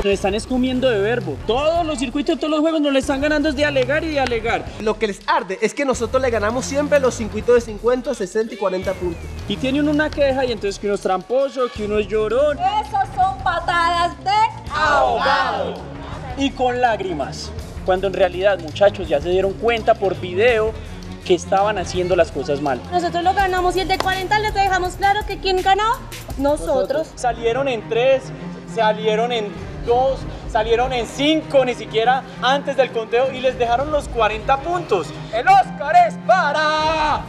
Nos están escomiendo de verbo. Todos los circuitos, todos los juegos nos le están ganando es de alegar y de alegar. Lo que les arde es que nosotros le ganamos siempre los circuitos de 50, 60 y 40 puntos. Y tiene uno una queja y entonces que uno es tramposo, que uno es llorón. Esos son patadas de ahogado. Y con lágrimas. Cuando en realidad, muchachos, ya se dieron cuenta por video que estaban haciendo las cosas mal. Nosotros lo ganamos y el de 40 les dejamos claro que ¿quién ganó? Nosotros. Salieron en 3, salieron en 2, salieron en 5, ni siquiera antes del conteo y les dejaron los 40 puntos. ¡El Oscar es para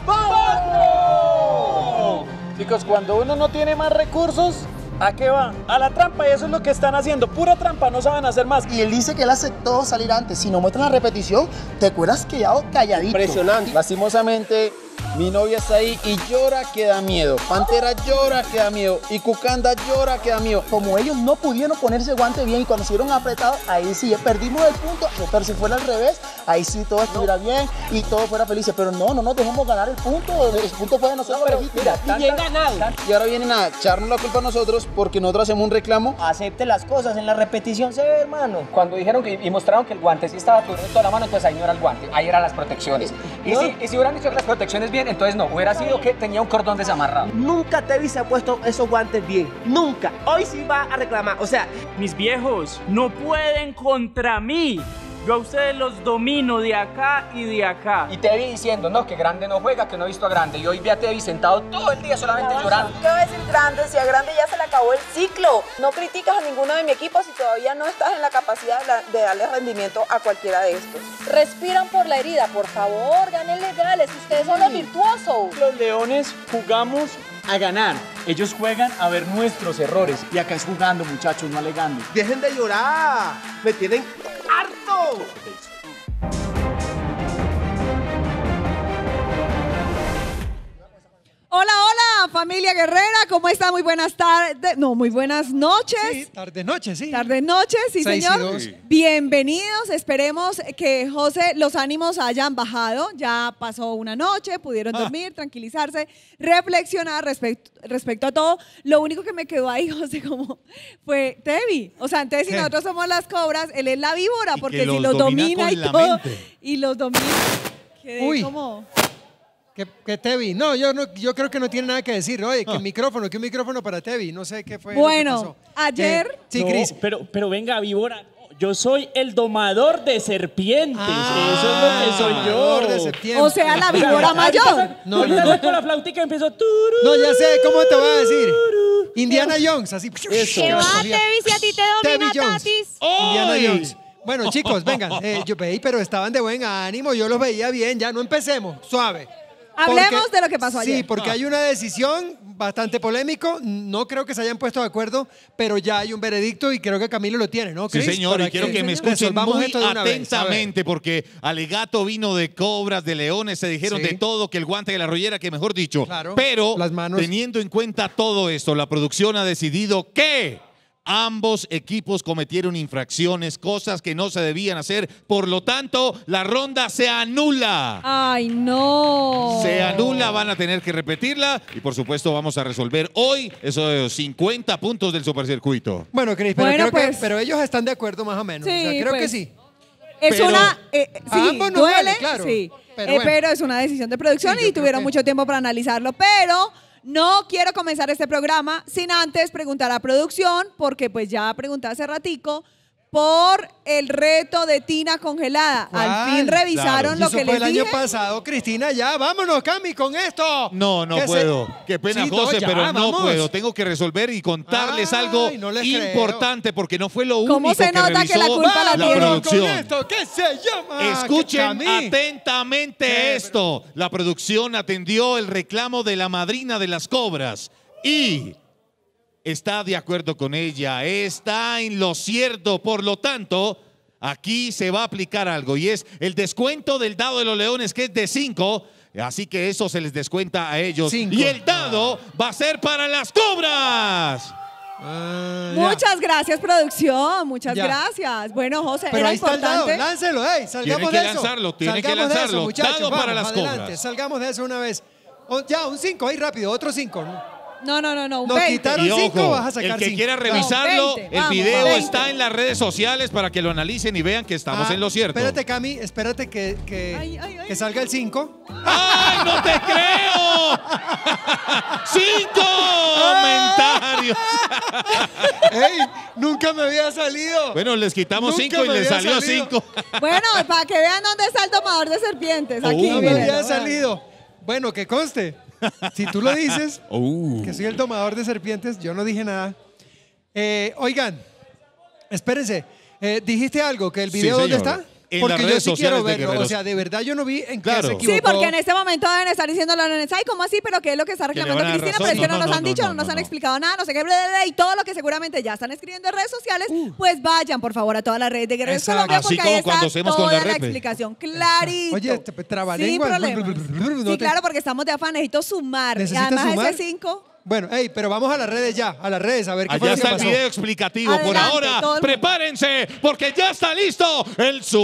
Paco! Chicos, cuando uno no tiene más recursos, ¿a qué va? A la trampa, y eso es lo que están haciendo, pura trampa, no saben hacer más. Y él dice que él aceptó salir antes. Si no muestran la repetición, te cuelas quedado calladito. Impresionante. Lastimosamente, mi novia está ahí y llora que da miedo. Pantera llora que da miedo. Y Cucanda llora que da miedo. Como ellos no pudieron ponerse guante bien y cuando se vieron apretados, ahí sí, perdimos el punto. Pero si fuera al revés, ahí sí todo estuviera bien y todo fuera feliz. Pero no dejemos ganar el punto. El punto fue de nosotros. Pero mira, bien ganado. Y ahora vienen a echarnos la culpa a nosotros porque nosotros hacemos un reclamo. Acepte las cosas, en la repetición se ve, hermano. Cuando dijeron que, y mostraron que el guante sí estaba turno toda la mano, entonces ahí no era el guante, ahí eran las protecciones. Y si hubieran hecho las protecciones bien, entonces no, hubiera sido que tenía un cordón desamarrado. Nunca Tevi se ha puesto esos guantes bien. Nunca. Hoy sí va a reclamar. O sea, Mis viejos, no pueden contra mí. Yo a ustedes los domino de acá y de acá. Y Tevi diciendo, no, que Grande no juega, que no he visto a Grande. Y hoy vi a Tevi sentado todo el día solamente llorando. ¿Qué va a decir Grande? Si a Grande ya se le acabó el ciclo. No criticas a ninguno de mi equipo si todavía no estás en la capacidad de darle rendimiento a cualquiera de estos. Respiran por la herida, por favor, ganen legales. Ustedes son los virtuosos. Los leones jugamos a ganar. Ellos juegan a ver nuestros errores. Y acá es jugando, muchachos, no alegando. dejen de llorar. Me tienen harto. Hola, hola, familia guerrera, ¿cómo está? Muy buenas tardes, no, muy buenas noches. Sí, tarde-noche, sí. Tarde-noches, sí, 6 y señor. 2. Bienvenidos, esperemos que, José, los ánimos hayan bajado. Ya pasó una noche, pudieron dormir, tranquilizarse, reflexionar respecto a todo. Lo único que me quedó ahí, José, como fue Tevi. O sea, entonces si nosotros somos las cobras, él es la víbora, porque si los domina y todo, y los domina, quedé como... Que Tevi, no, yo creo que no tiene nada que decir. Oye, que un micrófono para Tevi, no sé qué fue bueno, lo que pasó. Ayer... Sí, No, Cris. pero venga, víbora. Yo soy el domador de serpientes. Eso es lo que soy yo. Domador de serpientes. O sea, la víbora mayor. No, con la flautica empiezo. No, ya sé, ¿cómo te voy a decir? Indiana Jones, así. Eso. ¿Qué va, Tevi, si a ti te domina Tevi Jones. Tatis? Indiana Jones. Bueno, chicos, vengan. Yo veí, pero estaban de buen ánimo. Yo los veía bien. Ya no empecemos. Suave. Hablemos de lo que pasó ayer. Sí, porque hay una decisión bastante polémico. No creo que se hayan puesto de acuerdo, pero ya hay un veredicto y creo que Camilo lo tiene, ¿no, Sí, Chris? señor, Para y quiero que me escuchen resolvamos muy esto de una vez. A ver. atentamente, porque alegato vino de cobras, de leones, se dijeron Sí. de todo, que el guante de la rollera, que mejor dicho. Claro, Pero, las manos. teniendo en cuenta todo esto, la producción ha decidido que ambos equipos cometieron infracciones, cosas que no se debían hacer. Por lo tanto, la ronda se anula. Ay, no. Se anula, van a tener que repetirla y por supuesto vamos a resolver hoy esos 50 puntos del supercircuito. Bueno, Cris, pero, Bueno, creo pues. pero ellos están de acuerdo más o menos. Sí, O sea, creo pues. que sí. Es Pero- una... a sí, ambos nos duele, duele, claro. sí. Pero bueno. Pero es una decisión de producción Sí, yo y creo tuvieron que- mucho tiempo para analizarlo. Pero no quiero comenzar este programa sin antes preguntar a producción, porque pues ya pregunté hace ratico, por el reto de tina congelada. Al ¿Cuál? fin revisaron Si lo eso que fue les el dije. año pasado, Cristina, ya, vámonos, Cami, con esto. No ¿Qué puedo. Qué pena, Sí, no, José, ya, pero no vamos. puedo. Tengo que resolver y contarles Ay, algo no les importante porque no fue lo único ¿Cómo se que nota revisó que la culpa la tiene? producción. con esto, ¿qué se llama? Escuchen Cami. atentamente ¿Qué? esto. La producción atendió el reclamo de la madrina de las cobras y está de acuerdo con ella, está en lo cierto. Por lo tanto, aquí se va a aplicar algo y es el descuento del dado de los leones, que es de 5. Así que eso se les descuenta a ellos. 5. Y el dado va a ser para las cobras. Ya. Muchas gracias, producción. Muchas Ya. gracias. Bueno, José, Pero era ahí está el dado, importante. láncelo, salgamos Tienen que de eso. lanzarlo, tienen que Salgamos de eso, lanzarlo. muchachos, Dado para vamos, las adelante, cobras. salgamos de eso una vez. Ya, un 5, ahí rápido, otro 5. No, Nos 20. quitaron Y 5, ojo, vas a sacar el que 5. quiera revisarlo, 20, el vamos, video 20. está en las redes sociales para que lo analicen y vean que estamos en lo cierto. Espérate, Cami, espérate que que salga el 5. ¡Ay, no te creo! ¡5 comentarios! ¡Ey! Nunca me había salido. Bueno, les quitamos Nunca 5 y me les había salió salido. 5. Bueno, para que vean dónde está el domador de serpientes. Aquí, No me miren. había salido. Bueno, que conste. Si tú lo dices, que soy el domador de serpientes, yo no dije nada. Oigan, espérense. Dijiste algo, que el video Sí, ¿dónde señor. está? En Porque las yo redes sí quiero sociales de verlo. O Guerreros. sea, de verdad yo no vi en qué Claro. se equivocó. Sí, porque en este momento deben estar diciendo los nenes, ay, ¿cómo así? ¿Pero qué es lo que está le reclamando van a dar Cristina? razón. Pero es que No, no, nos no, han no, dicho, no, no nos no, han no. explicado nada, no sé qué, bla, bla, bla, y todo lo que seguramente ya están escribiendo en redes sociales, pues vayan, por favor, a todas las redes de Guerreros Exacto. Colombia, Así porque como ahí cuando está hacemos con toda la la repe. explicación, clarito. Oye, trabalengua. Sin problemas. No Sí, te- claro, porque estamos de afán, necesito sumar. Y ¿Necesitas además sumar? ese 5... Bueno, pero vamos a las redes ya, a las redes, a ver qué fue Allá lo que está el pasó. video explicativo. Por Adelante, ahora, todo el mundo. prepárense, porque ya está listo el Super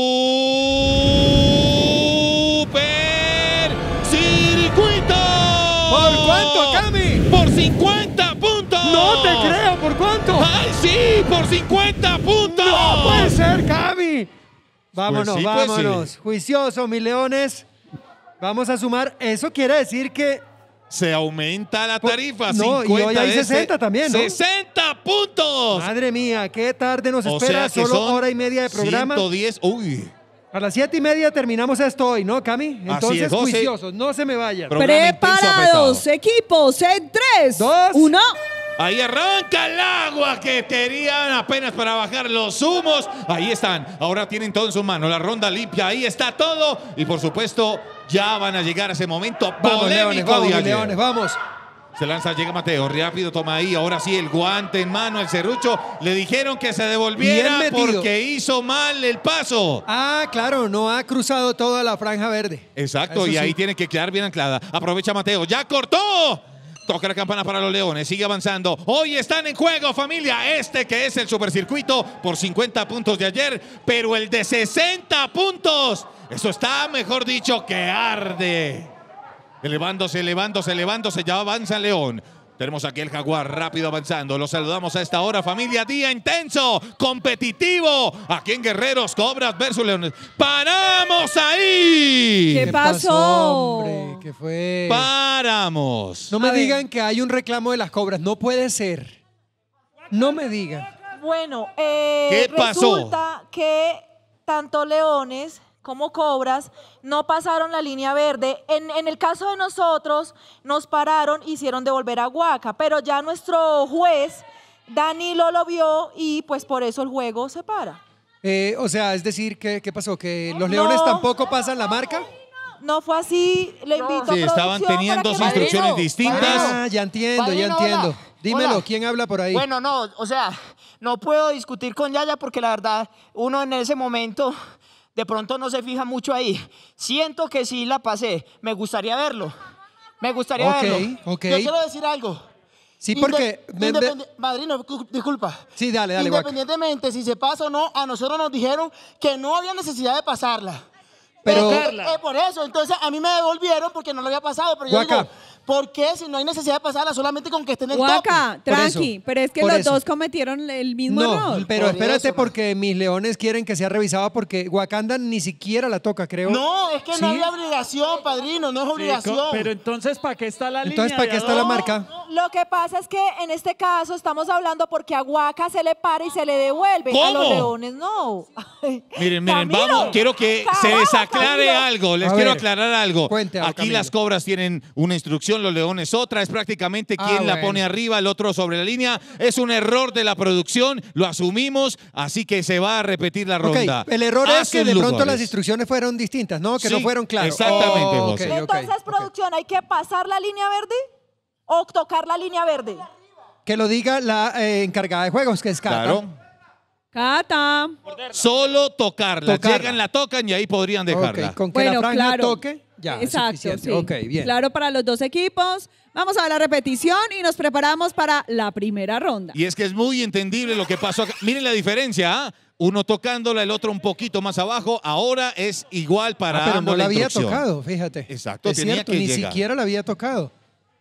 Circuito. ¿Por cuánto, Cami? Por 50 puntos. No te creo, ¿por cuánto? ¡Ay, sí! ¡Por 50 puntos! ¡No puede ser, Cami! Vámonos, Pues sí, pues vámonos. sí. Juicioso, mis leones. Vamos a sumar. Eso quiere decir que Se aumenta la tarifa. No, y 50 hoy hay de ese- 60 también, ¿no? 60 puntos. Madre mía, qué tarde nos O espera. sea que Solo son hora y media de programa. 110. Uy. A las 7:30 terminamos esto hoy, ¿no, Cami? Entonces, es, José. juiciosos, no se me vayan. Programa intenso, Preparados, apretado. equipos, en 3, Dos. 1... Ahí arranca el agua que tenían apenas para bajar los humos. Ahí están. Ahora tienen todo en sus manos. La ronda limpia. Ahí está todo. Y por supuesto, ya van a llegar a ese momento Vamos, polémico leones, vamos, de mis ayer. leones, vamos. Se lanza, llega Mateo. Rápido, toma ahí. Ahora sí, el guante en mano, el serrucho. Le dijeron que se devolviera Bien metido. porque hizo mal el paso. Ah, claro, no ha cruzado toda la franja verde. Exacto, Eso y ahí sí. tiene que quedar bien anclada. Aprovecha Mateo. ¡Ya cortó! Toca la campana para los leones, sigue avanzando. Hoy están en juego, familia. Este que es el supercircuito por 50 puntos de ayer, pero el de 60 puntos. Eso está, mejor dicho, que arde. Elevándose, elevándose, elevándose. Ya avanza el león. Tenemos aquí el jaguar rápido avanzando. Los saludamos a esta hora, familia. Día intenso, competitivo. Aquí en Guerreros, Cobras versus Leones. ¡Paramos ahí! ¿Qué pasó? hombre? ¿Qué fue? ¡Paramos! No me A ver. digan que hay un reclamo de las cobras. No puede ser. No me digan. Bueno, ¿Qué pasó? resulta que tanto leones como cobras no pasaron la línea verde. En el caso de nosotros, nos pararon, hicieron devolver a Guaca, pero ya nuestro juez, Danilo, lo vio y pues por eso el juego se para. O sea, es decir, ¿qué pasó? ¿Que los leones tampoco pasan la marca? No fue así, le invito a Sí, estaban producción teniendo para dos que- instrucciones distintas. Ah, ya entiendo, ya Padrino, entiendo. hola. Dímelo, Hola. ¿quién habla por ahí? Bueno, no, o sea, no puedo discutir con Yaya porque la verdad, uno en ese momento de pronto no se fija mucho ahí. Siento que sí la pasé. Me gustaría verlo. Me gustaría Ok, verlo. ok. Yo quiero decir algo. Sí, porque... Madrino, disculpa. Sí, dale, Guaca. Independientemente si se pasa o no, a nosotros nos dijeron que no había necesidad de pasarla. Pero- Por eso, entonces a mí me devolvieron porque no lo había pasado. Pero yo Guaca. digo, ¿por qué si no hay necesidad de pasarla solamente con que esté en el Guaca, top? tranqui, eso, pero es que por los eso. dos cometieron el mismo No, error. pero Por espérate eso, porque mis leones quieren que sea revisado porque Wakanda ni siquiera la toca, creo. No, es que ¿Sí? no había obligación, padrino, no es obligación. Pero entonces, ¿para qué está la Entonces, línea? ¿para qué de está la adorno? marca? Lo que pasa es que en este caso estamos hablando porque a Guaca se le para y se le devuelve. A los ¿Cómo? leones no. Miren, Camilo, vamos, quiero que se les carajo, aclare Camilo. algo, les A quiero ver, aclarar algo. cuente, Aquí Camilo. las cobras tienen una instrucción, los leones otra, es prácticamente Ah, quién la bueno. pone arriba, el otro sobre la línea. Es un error de la producción, lo asumimos, así que se va a repetir la Ok, ronda. el error A es que sus de pronto lugares. las instrucciones fueron distintas, ¿no? Que no Sí, fueron claras. exactamente, Oh, José. ok, ok, Entonces, ok. producción, ¿hay que pasar la línea verde o tocar la línea verde? Que lo diga la encargada de juegos, que es Cata. Claro. Cata. Solo tocarla. Tocarla. Llegan, la tocan y ahí podrían dejarla. Ok, con que Bueno, la franja claro. toque, ya, es Exacto, suficiente. sí. Ok, bien. Claro para los dos equipos. Vamos a ver la repetición y nos preparamos para la primera ronda. Y es que es muy entendible lo que pasó acá. Miren la diferencia, ¿ah? Uno tocándola, el otro un poquito más abajo. Ahora es igual para Ah, pero ambos no la había instrucción. tocado, fíjate. Exacto, Es tenía cierto, que ni llegar. siquiera la había tocado.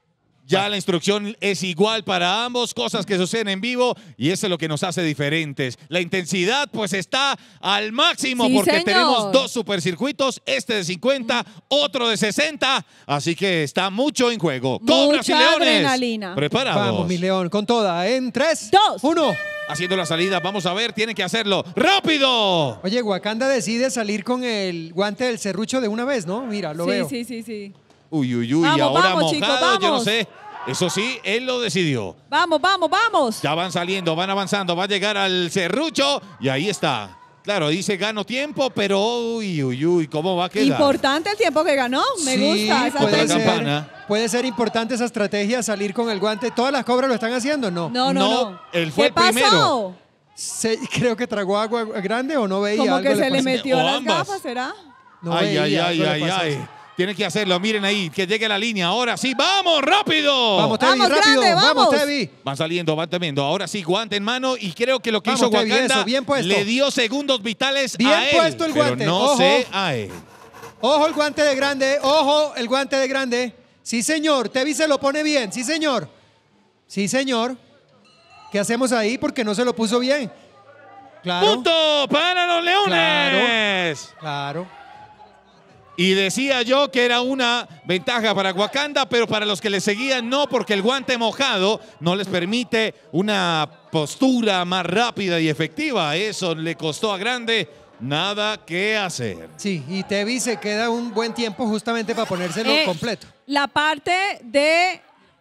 Ya la instrucción es igual para ambos, cosas que suceden en vivo y eso es lo que nos hace diferentes. La intensidad pues está al máximo Sí, porque señor. tenemos 2 supercircuitos, este de 50, otro de 60, así que está mucho en juego. Cobras y Mucha Leones, adrenalina. preparados. Vamos, mi león, con toda. En 3, 2, 1. Haciendo la salida, vamos a ver, tienen que hacerlo rápido. Oye, Wakanda decide salir con el guante del serrucho de una vez, ¿no? Mira, lo veo. Sí. Uy, uy, uy, Vamos, ahora vamos, mojado, chicos, yo no vamos. sé. Eso sí, él lo decidió. Vamos. Ya van saliendo, van avanzando, va a llegar al serrucho y ahí está. Claro, dice gano tiempo, pero uy, ¿cómo va a quedar? Importante el tiempo que ganó. Me gusta esa puede técnica. ser. Campana. Puede ser importante esa estrategia, salir con el guante. ¿Todas las cobras lo están haciendo? No. No. Él fue ¿Qué pasó? primero. Creo que tragó agua grande o no veía. Como algo que se le pasó. metió O las ambas. gafas, ¿será? No Ay, veía, algo le pasó. Tiene que hacerlo, miren ahí, que llegue la línea. Ahora sí, ¡vamos, rápido! Vamos, Tevi, Vamos, rápido. grande, Vamos, vamos. Tevi. Van saliendo, van temiendo. Ahora sí, guante en mano y creo que lo que Vamos, hizo Tevi, Wakanda eso, bien puesto. le dio segundos vitales Bien a él. puesto el guante, Pero no ojo. sé a él. Ojo el guante de grande, ojo el guante de grande. Sí, señor. Tevi se lo pone bien. Sí, señor. Sí, señor. ¿Qué hacemos ahí? Porque no se lo puso bien. Claro. ¡Punto para los Leones! Claro. Y decía yo que era una ventaja para Wakanda, pero para los que le seguían no, porque el guante mojado no les permite una postura más rápida y efectiva. Eso le costó a Grande nada que hacer. Sí, y Tevi se queda un buen tiempo justamente para ponérselo completo. La parte de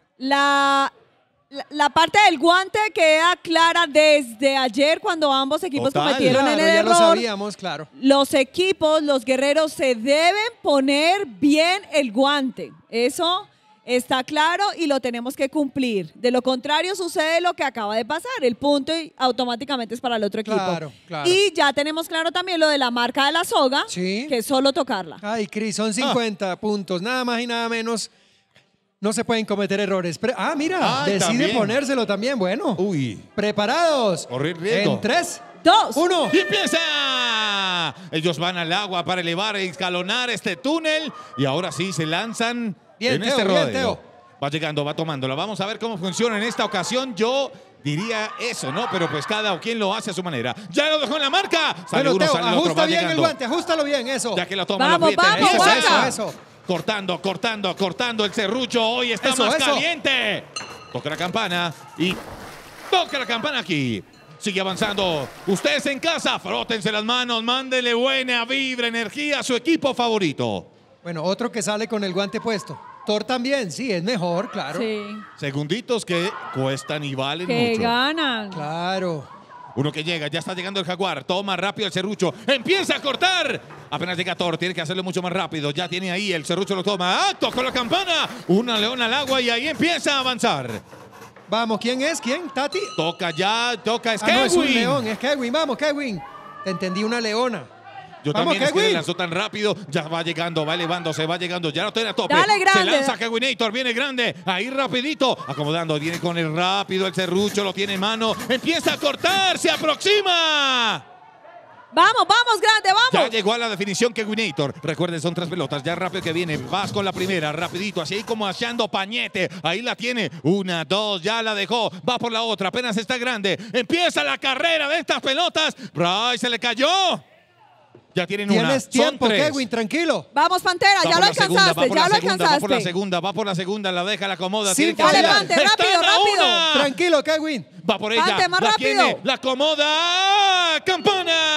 la parte del guante queda clara desde ayer cuando ambos equipos Total. cometieron Claro, el ya lo error. sabíamos, claro. Los equipos, los guerreros se deben poner bien el guante. Eso está claro y lo tenemos que cumplir. De lo contrario sucede lo que acaba de pasar. El punto y automáticamente es para el otro equipo. Claro, claro. Y ya tenemos claro también lo de la marca de la soga, Sí. que es solo tocarla. Ay, Cris, son 50 puntos, nada más y nada menos. No se pueden cometer errores. Mira, Ay, decide también. ponérselo también. Bueno, Uy, preparados. correr riesgo. En 3, 2, 1. ¡Y empieza! Ellos van al agua para elevar e escalonar este túnel y ahora sí se lanzan Bien, en Teo, este bien, rodeo. Teo. Va llegando, va tomándola. Vamos a ver cómo funciona en esta ocasión. Yo diría eso, ¿no? Pero pues cada quien lo hace a su manera. ¡Ya lo dejó en la marca! Sale Bueno, uno, Teo, sale el otro, ajusta va bien el llegando. guante, ajustalo bien, eso. Ya que lo toma, Vamos, lo aprieta. vamos, Eso, Waka. eso. Cortando el serrucho. Hoy está Eso, más eso. caliente. Toca la campana y toca la campana aquí. Sigue avanzando. Ustedes en casa, frótense las manos, mándele buena vibra, energía a su equipo favorito. Bueno, otro que sale con el guante puesto. Thor también, sí, es mejor, claro. Sí. Segunditos que cuestan y valen Que mucho. ganan. Claro. Uno que llega, ya está llegando el jaguar. Toma rápido el serrucho. Empieza a cortar. Apenas llega Thor, tiene que hacerlo mucho más rápido. Ya tiene ahí, el serrucho lo toma. ¡Ah! Tocó la campana. Una leona al agua y ahí empieza a avanzar. Vamos, ¿quién es? ¿Quién? ¿Tati? Toca ya, toca Ah, no, es un Skywin. león, es Kevin. Vamos, Kevin. Te entendí, una leona. Yo Vamos, también es que Kevin. le lanzó tan rápido. Ya va llegando, va elevándose, va llegando. Ya lo tiene a tope. Dale, grande. Se lanza Kevinator, viene grande. Ahí rapidito. Acomodando, viene con el rápido. El serrucho lo tiene en mano. Empieza a cortar, se aproxima. Vamos, grande, Ya vamos. llegó a la definición Kevinator. Recuerden, son 3 pelotas. Ya rápido que viene. Vas con la primera, rapidito. Así como haciendo pañete. Ahí la tiene. 1, 2, ya la dejó. Va por la otra. Apenas está grande. Empieza la carrera de estas pelotas. Bray, se le cayó. Ya tienen una. Tienes Son tiempo, 3. Kevin, tranquilo. Vamos, Pantera, Va ya por lo la segunda, alcanzaste, va por la ya lo segunda, va por la alcanzaste. segunda, va por la segunda, la deja, la acomoda. Sí, tiene que dale, hacerla. Pante, Están rápido, a rápido. una. Tranquilo, Kevin. Va por ella. Pante, más la rápido. tiene, la acomoda. ¡Campana!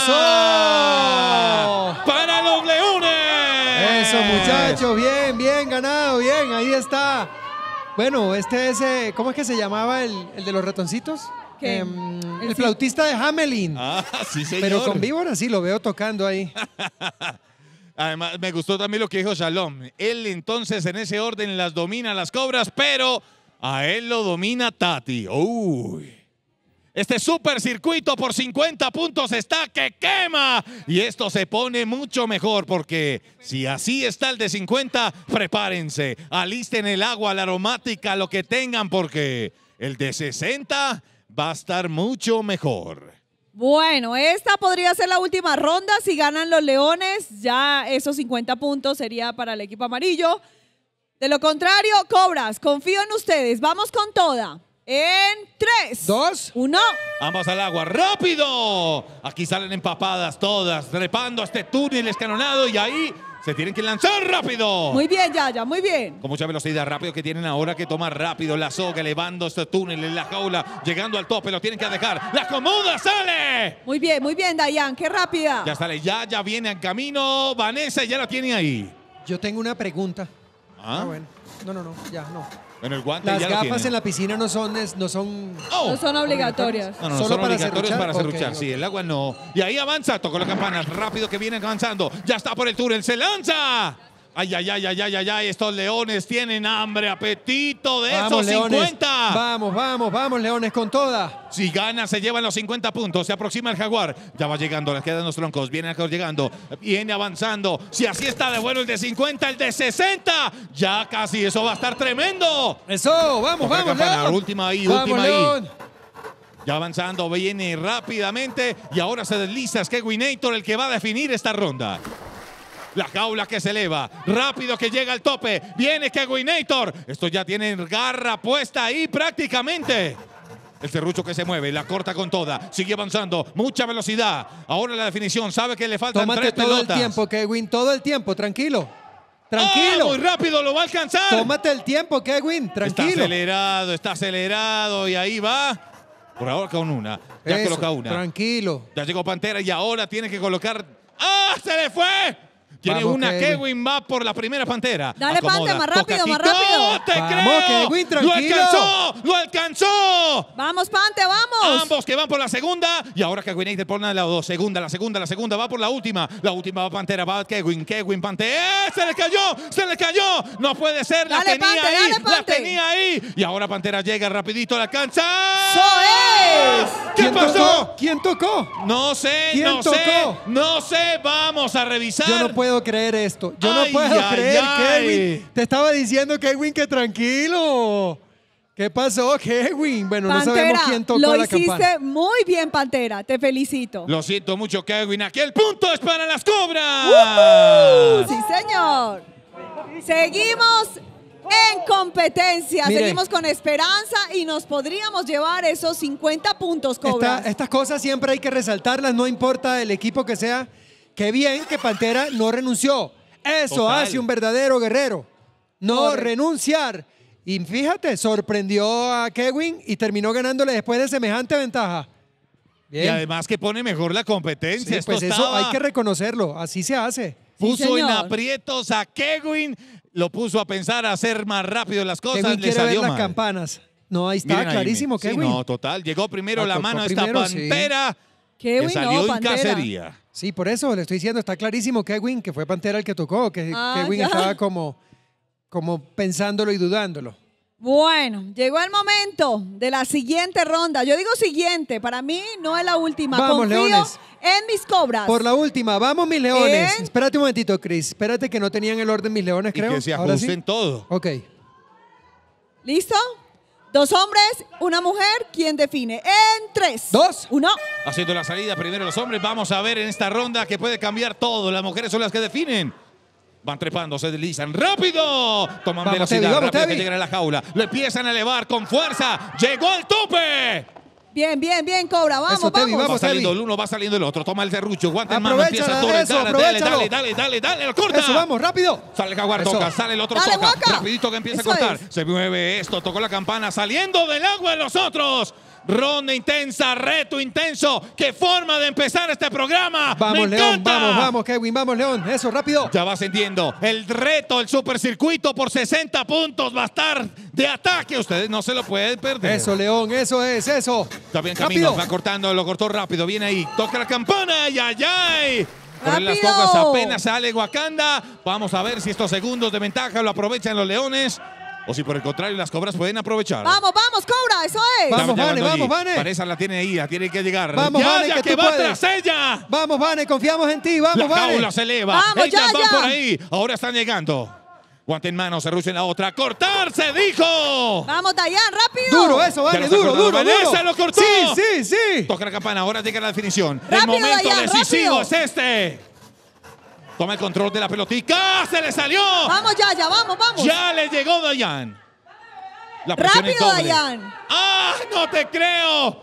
¡Eso! ¡Para los Leones! Eso, muchachos. Bien, bien, ganado. Bien, ahí está. Bueno, este es, ¿cómo es que se llamaba el de los ratoncitos? ¿Qué? El flautista de Hamelin. Ah, sí, señor. Pero con víbora sí lo veo tocando ahí. Además, me gustó también lo que dijo Shalom. Él entonces en ese orden las domina las cobras, pero a él lo domina Tati. Uy. Este super circuito por 50 puntos está que quema. Y esto se pone mucho mejor porque si así está el de 50, prepárense. Alisten el agua, la aromática, lo que tengan porque el de 60 va a estar mucho mejor. Bueno, esta podría ser la última ronda. Si ganan los Leones, ya esos 50 puntos sería para el equipo amarillo. De lo contrario, cobras, confío en ustedes. Vamos con toda. En 3, 2, 1. Ambas al agua, rápido. Aquí salen empapadas todas, trepando a este túnel escalonado y ahí se tienen que lanzar rápido. Muy bien, Yaya, muy bien. Con mucha velocidad, rápido que tienen ahora que tomar rápido la soga, elevando este túnel en la jaula, llegando al tope, lo tienen que dejar. ¡La acomoda, sale! Muy bien, Dayan, qué rápida. Ya sale, ya viene en camino. Vanessa ya la tiene ahí. Yo tengo una pregunta. ¿Ah? Bueno. No, ya no. Bueno, el guante Las ya lo gafas tiene. en la piscina no son No son obligatorias. No, Solo son para obligatorios serruchar. para serruchar. Ok, Sí, el agua no. Y ahí avanza, tocó la campana, rápido que viene avanzando. Ya está por el túnel, se lanza. Ay, estos leones tienen hambre, apetito de Vamos, esos leones. 50. Vamos, leones, con toda. Si gana, se llevan los 50 puntos. Se aproxima el jaguar. Ya va llegando, les quedan los troncos. Viene llegando, viene avanzando. Si así está de bueno el de 50, el de 60. Ya casi, eso va a estar tremendo. Eso, vamos, León. Última ahí, Vamos, última León. ahí. Ya avanzando, viene rápidamente. Y ahora se desliza. Es Kewinator el que va a definir esta ronda. La jaula que se eleva, rápido que llega al tope, viene Kewinator. Esto ya tiene garra puesta ahí prácticamente. El serrucho que se mueve, la corta con toda, sigue avanzando, mucha velocidad. Ahora la definición, sabe que le faltan Tómate 3 todo pelotas. el tiempo, Kevin, todo el tiempo, tranquilo. Tranquilo. Muy rápido, lo va a alcanzar. Tómate el tiempo, Kevin, tranquilo. Está acelerado y ahí va. Por ahora con una, ya Eso, coloca una. Tranquilo. Ya llegó Pantera y ahora tiene que colocar... ¡Ah, se le fue! Tiene Vamos, una, Kevin. Kevin va por la primera Pantera. Dale, Acomoda, Pante, más toca rápido, aquí. más rápido. ¡No te Vamos, creo! Kevin, ¡Lo tranquilo. alcanzó! ¡Lo alcanzó! Vamos, Pante, vamos. Ambos que van por la segunda. Y ahora Kewinator por la dos. La segunda va por la última. La última va Pantera, va Kevin, Pantera. ¡Se le cayó! No puede ser, la Dale, tenía Pante, ahí. dale, La Pante. tenía ahí. Y ahora Pantera llega rapidito, la alcanza. ¡Eso es! ¿Qué pasó? ¿Quién tocó? No sé, ¿Quién tocó? no sé, vamos a revisar. Yo no puedo creer esto. Yo no Ay, puedo ay, creer, ay. Kevin. Te estaba diciendo, Kevin, que tranquilo. ¿Qué pasó, Kevin? Bueno, no sabemos Pantera, quién tocó lo la hiciste campana. muy bien, Pantera. Te felicito. Lo siento mucho, Kevin. Aquí el punto es para las cobras. Sí, señor. Seguimos en competencia. Mire. Seguimos con esperanza y nos podríamos llevar esos 50 puntos, Cobras. Estas cosas siempre hay que resaltarlas, no importa el equipo que sea. Qué bien que Pantera no renunció. Eso Total. hace un verdadero guerrero. No Correcto. renunciar. Y fíjate, sorprendió a Kevin y terminó ganándole después de semejante ventaja. Y Bien. además que pone mejor la competencia. Sí, Esto pues eso estaba- hay que reconocerlo. Así se hace. puso en señor. aprietos a Kevin. Lo puso a pensar a hacer más rápido las cosas. Kevin Le quiere ver salió las mal. campanas. No, ahí está, Miren ahí, clarísimo, sí, Kevin. no, total. Llegó primero La la tocó mano a esta primero, sí. Pantera. Kevin, que salió no, en Pantera. cacería. Sí, por eso le estoy diciendo, está clarísimo, Kevin, que fue Pantera el que tocó, que Kevin ya. estaba como pensándolo y dudándolo. Bueno, llegó el momento de la siguiente ronda. Yo digo siguiente, para mí no es la última. Vamos, Confío Leones. en mis Cobras. Por la última, vamos mis leones. En- Espérate un momentito, Chris. Espérate que no tenían el orden mis leones, Y creo. que se Ahora sí. ajusten todo. Ok. ¿Listo? 2 hombres, una mujer. ¿Quién define? En 3, 2, 1. Haciendo la salida primero los hombres. Vamos a ver en esta ronda que puede cambiar todo. Las mujeres son las que definen. Van trepando, se deslizan. ¡Rápido! Toman Vamos, velocidad. Tevi, vamos, rápido Tevi. que llegan a la jaula. Lo empiezan a elevar con fuerza. ¡Llegó al tope! Bien, bien, bien, Cobra. Vamos, Eso, Tevi, vamos. Va vamos. saliendo Tevi. el uno, va saliendo el otro. Toma el serrucho, guante en mano, empieza a Aprovechala, eso, aprovechalo. dale, lo corta. Eso, vamos, rápido. Sale el jaguar, Eso. toca, sale el otro, Dale, toca. Guaca. Rapidito que empieza Eso a cortar. es. Se mueve esto, tocó la campana, saliendo del agua de los otros. Ronda intensa, reto intenso. ¡Qué forma de empezar este programa! Vamos, ¡Me León, encanta! vamos, Kevin, vamos, León. Eso, rápido. Ya va ascendiendo. El reto, el supercircuito por 60 puntos va a estar de ataque. Ustedes no se lo pueden perder. Eso, León, eso es, eso. Está bien camino, Rápido. va cortando, lo cortó rápido. Viene ahí, toca la campana. ¡Ay, ay, ay! Por las ¡Rápido! cocas apenas sale Wakanda. Vamos a ver si estos segundos de ventaja lo aprovechan los leones. O si por el contrario las cobras pueden aprovechar. Vamos, vamos, Cobra. Eso es. Vamos, Están Vane, llegando allí. vamos, Vane. Pareza la tiene ahí, la tiene que llegar. Vamos, ya, Vane, ya que que tú va puedes. tras ella. Vamos, Vane, confiamos en ti. Vamos, La Vane. jaula se eleva. Vamos, Ellas ya, van ya. por ahí. Ahora están llegando. Guante en mano, serrucho en la otra. ¡Cortarse, dijo! Vamos, Dayan, rápido. Duro, eso, Ya Vane, lo está duro, cortando. duro, Vanessa duro. lo cortó. Sí. Toca la campana, ahora llega la definición. Rápido, el momento Dayan, decisivo rápido. es este. Toma el control de la pelotica. ¡Se le salió! Vamos, Yaya, vamos, vamos. Ya le llegó Dayan. La presión es Rápido, doble. Dayan. ¡Ah, no te creo!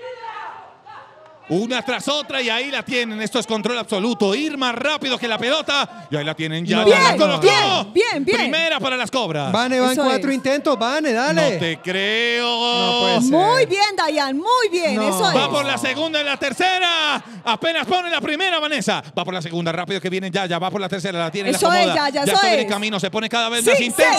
Una tras otra y ahí la tienen. Esto es control absoluto. Ir más rápido que la pelota. Y ahí la tienen ya. No, ¡Bien, la colocó! bien. Primera para las cobras. Vane, van Eso 4 es. intentos. Vane, dale. No te creo. No puede ser. Muy bien, Dayan, muy bien. No. Eso Va es. por la segunda y la tercera. Apenas pone la primera, Vanessa. Va por la segunda, rápido que viene Yaya. Va por la tercera, la tiene, Eso la es, acomoda. Yaya, ya eso todo en es. el camino, se pone cada vez Sí, más intenso.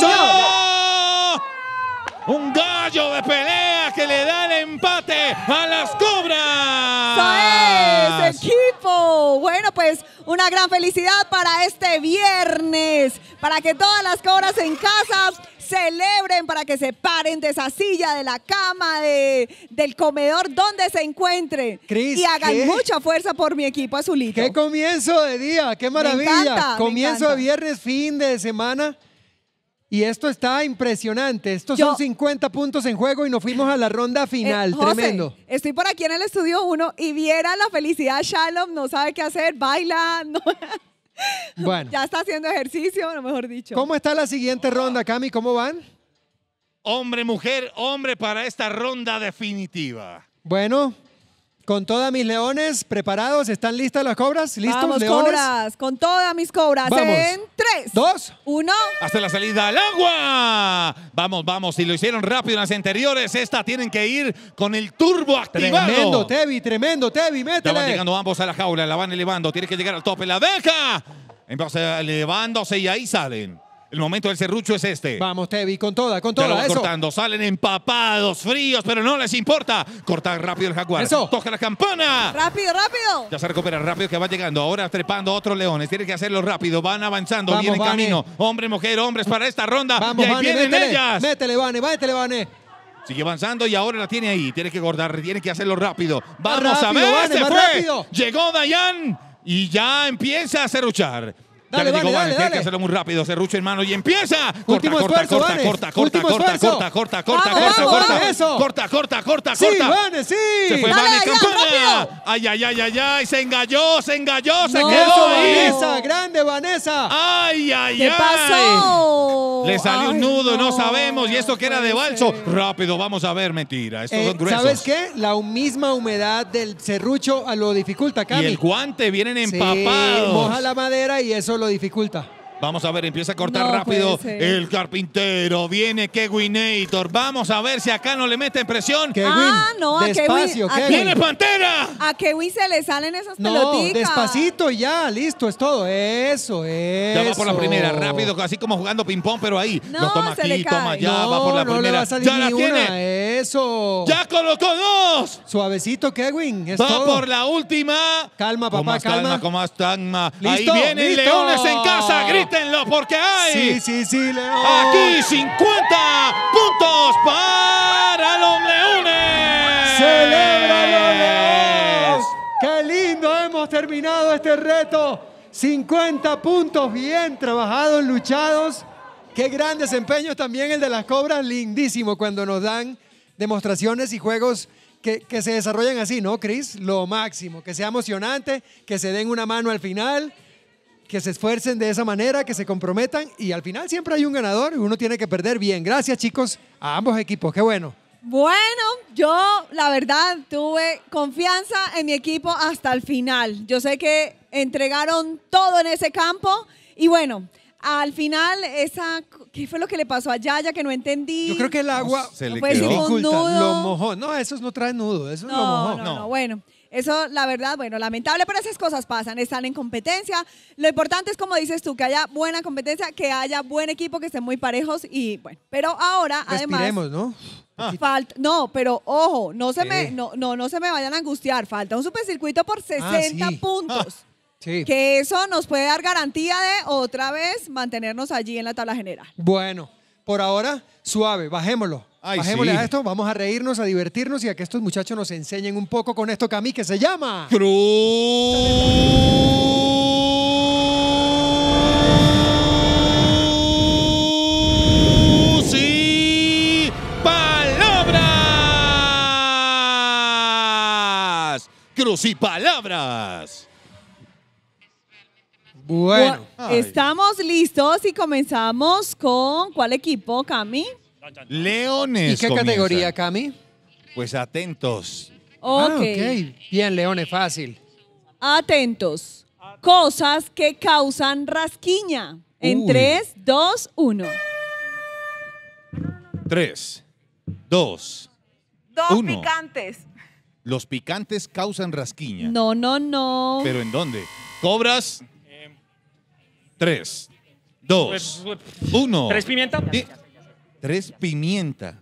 señor. Un gallo de pelea que le da el empate a las cobras. Eso es, equipo. Bueno, pues una gran felicidad para este viernes, para que todas las cobras en casa celebren, para que se paren de esa silla, de la cama, del comedor, donde se encuentren. Cris, y hagan ¿qué? mucha fuerza por mi equipo azulito. ¡Qué comienzo de día! ¡Qué maravilla! encanta, me Comienzo encanta. de viernes, fin de semana. Y esto está impresionante. Estos Yo- son 50 puntos en juego y nos fuimos a la ronda final. José, Tremendo. estoy por aquí en el estudio 1 y viera la felicidad Shalom, no sabe qué hacer, baila, no- Bueno, ya está haciendo ejercicio, no mejor dicho. ¿cómo está la siguiente ronda, Cami? ¿Cómo van? Hombre, mujer, hombre para esta ronda definitiva. Bueno, con todas mis leones preparados, ¿están listas las cobras? ¿Listos, Vamos, leones? cobras, con todas mis cobras. Vamos. En 3, 2. 1. Hasta la salida al agua. Vamos, vamos. Si lo hicieron rápido en las anteriores, esta tienen que ir con el turbo activado. Tremendo, Tevi, Ya van métele. llegando ambos a la jaula, la van elevando. Tiene que llegar al tope, la deja. Empieza elevándose y ahí salen. El momento del serrucho es este. Vamos, Tevi, con Ya lo toda, van eso. cortando, salen empapados, fríos, pero no les importa. Corta rápido el jaguar. Eso. Toca la campana. Rápido, rápido. Ya se recupera rápido que va llegando. Ahora trepando otros leones. Tiene que hacerlo rápido. Van avanzando. Vamos, Vienen Vane. camino. Hombre, mujer, hombres para esta ronda. Vamos, y ahí Vane, vienen métele. ellas. Métele, Vane. Sigue avanzando y ahora la tiene ahí. Tiene que cortar, tiene que hacerlo rápido. Vamos rápido, a ver. Vane, Se más fue. rápido. Llegó Dayan y ya empieza a serruchar. Dale, ya le llegó Vane, Vane. Tiene dale. que hacerlo muy rápido. Serrucho en mano y empieza. Último esfuerzo, Vane. Último esfuerzo. Corta. Sí, Vane, sí. Se fue Dale, Vane, Dayan, campana. Ay. Se engalló. Se No. quedó ahí. Vanessa, grande Vanessa. Ay. ¿Qué pasó? Le salió un Ay, nudo, no sabemos. Y esto que era de puede balso. ser. Rápido, vamos a ver, mentira. Estos son gruesos. ¿Sabes qué? La misma humedad del serrucho lo dificulta, Y Cami. el guante vienen Sí, empapados. moja la madera y eso lo dificulta. Vamos a ver, empieza a cortar No rápido puede ser. el carpintero. Viene Kewinator. Vamos a ver si acá no le meten presión. Kevin, no, a despacio, Kevin, a Kevin. ¡Viene Pantera! A Kevin se le salen esas No, peloticas. despacito y ya, listo, es todo. Eso. Ya va por la primera, rápido, así como jugando ping-pong, pero ahí. No, Lo toma se le aquí, cae. toma allá, No, va por la no primera. le va a salir ¡Ya la ni tiene! una. Eso. ¡Ya colocó dos! Suavecito, Kevin, es Va todo. por la última. Calma, Con papá, más calma. con más calma. Listo, Ahí vienen listo. leones en casa, grítenlo porque hay. Sí, León. Aquí 50 puntos para los leones. ¡Celebra los Leones! ¡Qué lindo hemos terminado este reto! 50 puntos bien trabajados, luchados. Qué gran desempeño también el de las cobras. Lindísimo cuando nos dan demostraciones y juegos que se desarrollan así, ¿no, Cris? Lo máximo. Que sea emocionante, que se den una mano al final, que se esfuercen de esa manera, que se comprometan y al final siempre hay un ganador y uno tiene que perder bien. Gracias, chicos, a ambos equipos. Qué bueno. Bueno, yo la verdad tuve confianza en mi equipo hasta el final. Yo sé que entregaron todo en ese campo y bueno, al final ¿qué fue lo que le pasó a Yaya que no entendí? Yo creo que el agua Se le fue quedó. sin un dificulta, nudo. lo mojó. No, esos no traen nudo, eso lo mojó. No, bueno. Eso, la verdad, bueno, lamentable, pero esas cosas pasan, están en competencia. Lo importante es, como dices tú, que haya buena competencia, que haya buen equipo, que estén muy parejos y bueno. Pero ahora, Respiremos, además, ¿no? no, pero ojo, no se Sí. no se me vayan a angustiar. Falta un supercircuito por 60 sí. puntos. Sí. Que eso nos puede dar garantía de otra vez mantenernos allí en la tabla general. Bueno, por ahora, suave, bajémoslo. Ay, Bajémosle sí. a esto, vamos a reírnos, a divertirnos y a que estos muchachos nos enseñen un poco con esto, Cami, que se llama... Cruz y palabras. Cruz y palabras. Bueno. Estamos listos y comenzamos con ¿cuál equipo, Cami? Leones. ¿Y qué comienzan. categoría, Cami? Pues atentos. Ok. Bien, Leones, fácil. Atentos. Cosas que causan rasquiña. En Uy. 3, 2, 1. 3, 2, Dos 1. picantes. Los picantes causan rasquiña. No, no, no. ¿Pero en dónde? Cobras. 3, 2, 1. ¿Tres pimienta? 3 pimienta.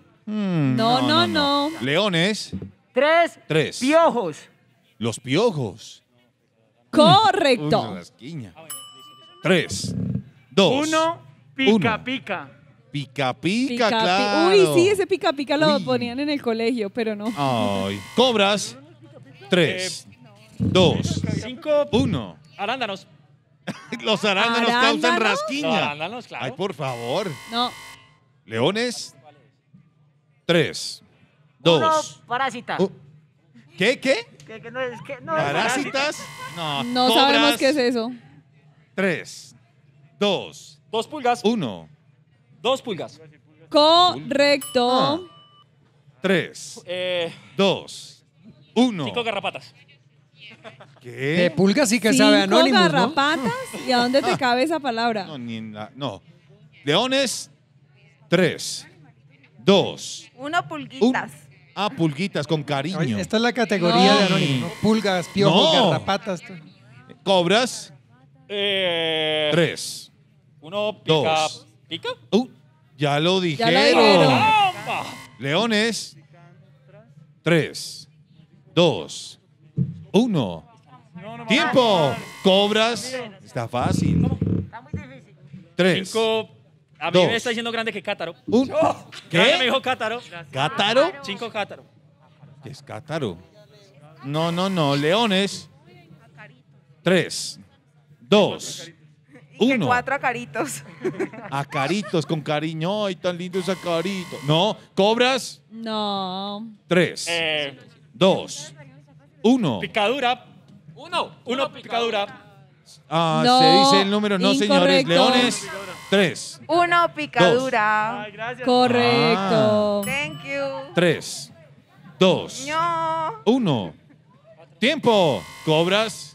No. Leones. 3 piojos. Los piojos. Correcto. Rasquiña. 3, 2, 1, pica, pica. Pica, Pica, claro. Uy, sí, ese pica pica lo Uy. ponían en el colegio, pero no. Ay. Cobras. 3, 2, 5, 1. arándanos. Los arándanos causan ¿Arándanos? rasquiña. Los arándanos, claro. Ay, por favor. No. Leones. 3, 2. Parásita. ¿Qué? Que no es ¿Parásitas? No. No Cobras. sabemos qué es eso. 3, 2, 2 pulgas. 1. 2 pulgas. Correcto. 3, 2, 1. 5 garrapatas. ¿Qué? De pulga sí que sabe Cinco Anonymous, ¿no? garrapatas. ¿Y a dónde te cabe esa palabra? No, no. Leones. 3, 2. Uno pulguitas. Pulguitas con cariño. Oye, esta es la categoría No. de Anonymous, ¿no? Pulgas, piojos, No. garrapatas. Cobras. 3. 3. 1, pica. Dos. ¿Pica? Ya lo dijeron. dijeron. Leones. 3, 2, 1. ¡Tiempo! Cobras. Está fácil. Está muy difícil. 3. 5. A mí Dos. me está diciendo grande que cátaro. ¿Qué? Grande me dijo cátaro. ¿Cátaro? 5 cátaro. ¿Qué es cátaro? No. Leones. 3, 2, Y que 1. 4 acaritos. Acaritos con cariño. Ay, tan lindo ese acarito. No. Cobras. No. 3, 2, 1. Picadura. 1 picadura. No, Se dice el número. No, señores. incorrecto. Leones. 3, Uno picadura. Correcto. Thank you. 3, 2, No. 1. ¡Tiempo! Cobras.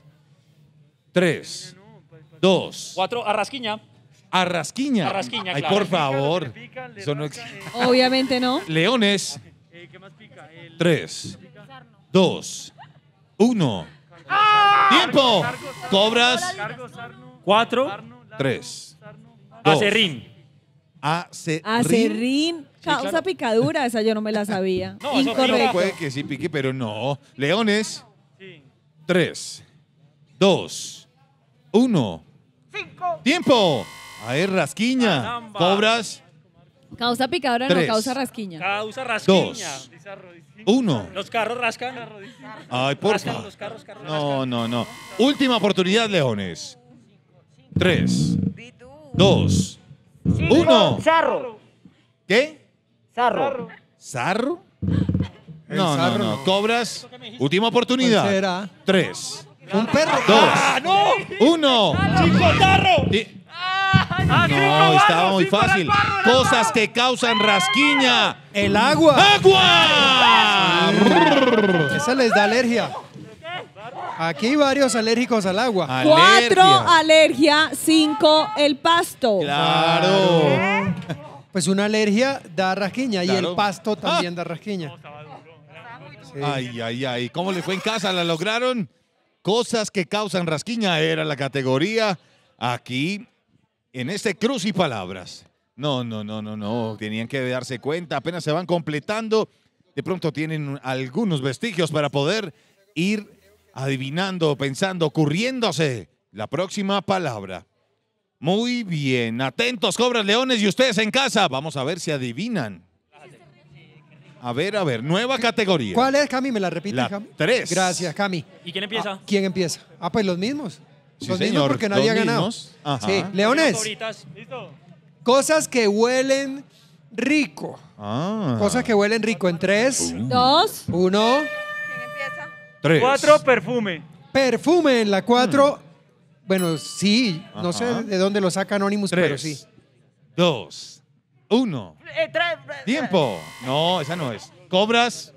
3, 2. 4, arrasquiña. Arrasquiña. Arrasquiña, Ay, claro. por favor. Eso no Obviamente no. Leones. 3, 2, 1. ¡Tiempo! Cobras. 4, 3, 2. acerrín. Acerrín causa picadura. Esa yo no me la sabía. No, eso Incorrecto. Puede que sí pique, pero no. Leones. 3, 2, 1. ¡Tiempo! A ver, rasquiña. Caramba. Cobras. Causa picadura, Tres. no causa rasquiña. Causa rasquiña. 2, 1. Los carros rascan. Ay, por Rascan favor. los carros rascan. No. Última oportunidad, Leones. 3, 2, 1. Zarro. ¿Qué? Zarro. ¿Zarro? El No. zarro no. Cobras. Última ¿Cuál oportunidad. será? 3, Un perro. 2, 1. ¡Chico tarro! No, estaba muy fácil. Cosas que causan rasquiña. El agua. ¡Agua! Esa les da alergia. Aquí hay varios alérgicos al agua. 4, Alergia. alergia. 5, el pasto. Claro. Pues una alergia da rasquiña y Claro. el pasto también da rasquiña. Sí. Ay. ¿Cómo le fue en casa? ¿La lograron? Cosas que causan rasquiña era la categoría aquí en este Cruz y Palabras. No. Tenían que darse cuenta. Apenas se van completando. De pronto tienen algunos vestigios para poder ir adivinando, pensando, ocurriéndose la próxima palabra. Muy bien. Atentos, Cobras Leones, y ustedes en casa. Vamos a ver si adivinan. A ver. Nueva categoría. ¿Cuál es, Cami? ¿Me la repite, La Cami? 3. Gracias, Cami. ¿Y quién empieza? ¿Quién empieza? Pues los mismos. Sí, Los mismos señor, porque nadie ha los ganado. mismos. Ajá. Sí. Leones, Favoritas. ¿Listo? cosas que huelen rico. Cosas que huelen rico. En 3, 2, 1. ¿Quién empieza? 3. 4, perfume. Perfume en la 4. Bueno, sí, no sé Ajá. de dónde lo saca Anonymous, pero sí. 2, 1. Tiempo. No, esa no es. Cobras.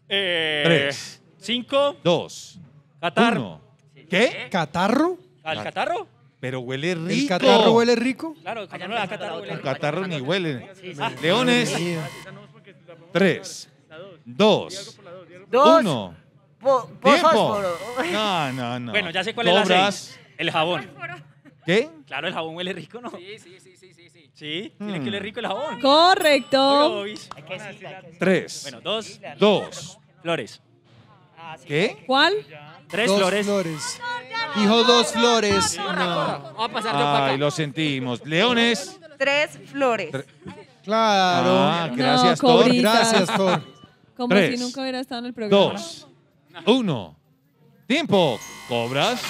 3, 5. 2, Qatar. 1. ¿Qué? ¿Catarro? ¿Al catarro? Pero huele rico. ¿El catarro huele rico? Claro, cuando no le da catarro huele El rico. catarro ni huele. Ah. Leones. 3, 2, Dos. 1. Por Tiempo. fósforo. No. Bueno, ya sé cuál es la Cobras. 6. El jabón. ¿Qué? Claro, el jabón huele rico, ¿no? Sí. Sí, tiene que oler rico el jabón. Correcto. Uy. 3, Bueno, 2. 2. Flores. ¿Qué? ¿Cuál? 3 Dos flores. Dijo 2 flores. No. Vamos a pasar yo para Ay, acá. lo sentimos. Leones. 3 flores. Claro. Ah, gracias, No, Thor. cobrita. Gracias, Thor. Como 3, si nunca hubiera estado en el programa. 2, 1. Tiempo. Cobras.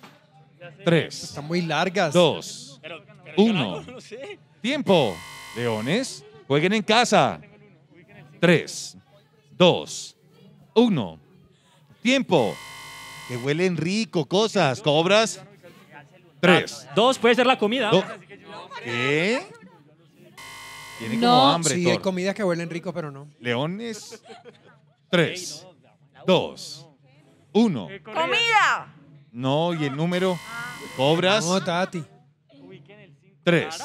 3, Están muy largas. 2, 1. No sé. Tiempo. Leones. Jueguen en casa. 3, 2, 1. Tiempo. Que huelen rico cosas. Cobras. 3. 2 puede ser la comida. ¿Qué? Tiene como No. hambre, Sí, Thor. hay comidas que huelen rico, pero no. Leones. 3, 2, 1. ¡Comida! No, y el número. Cobras. No, Tati. 3,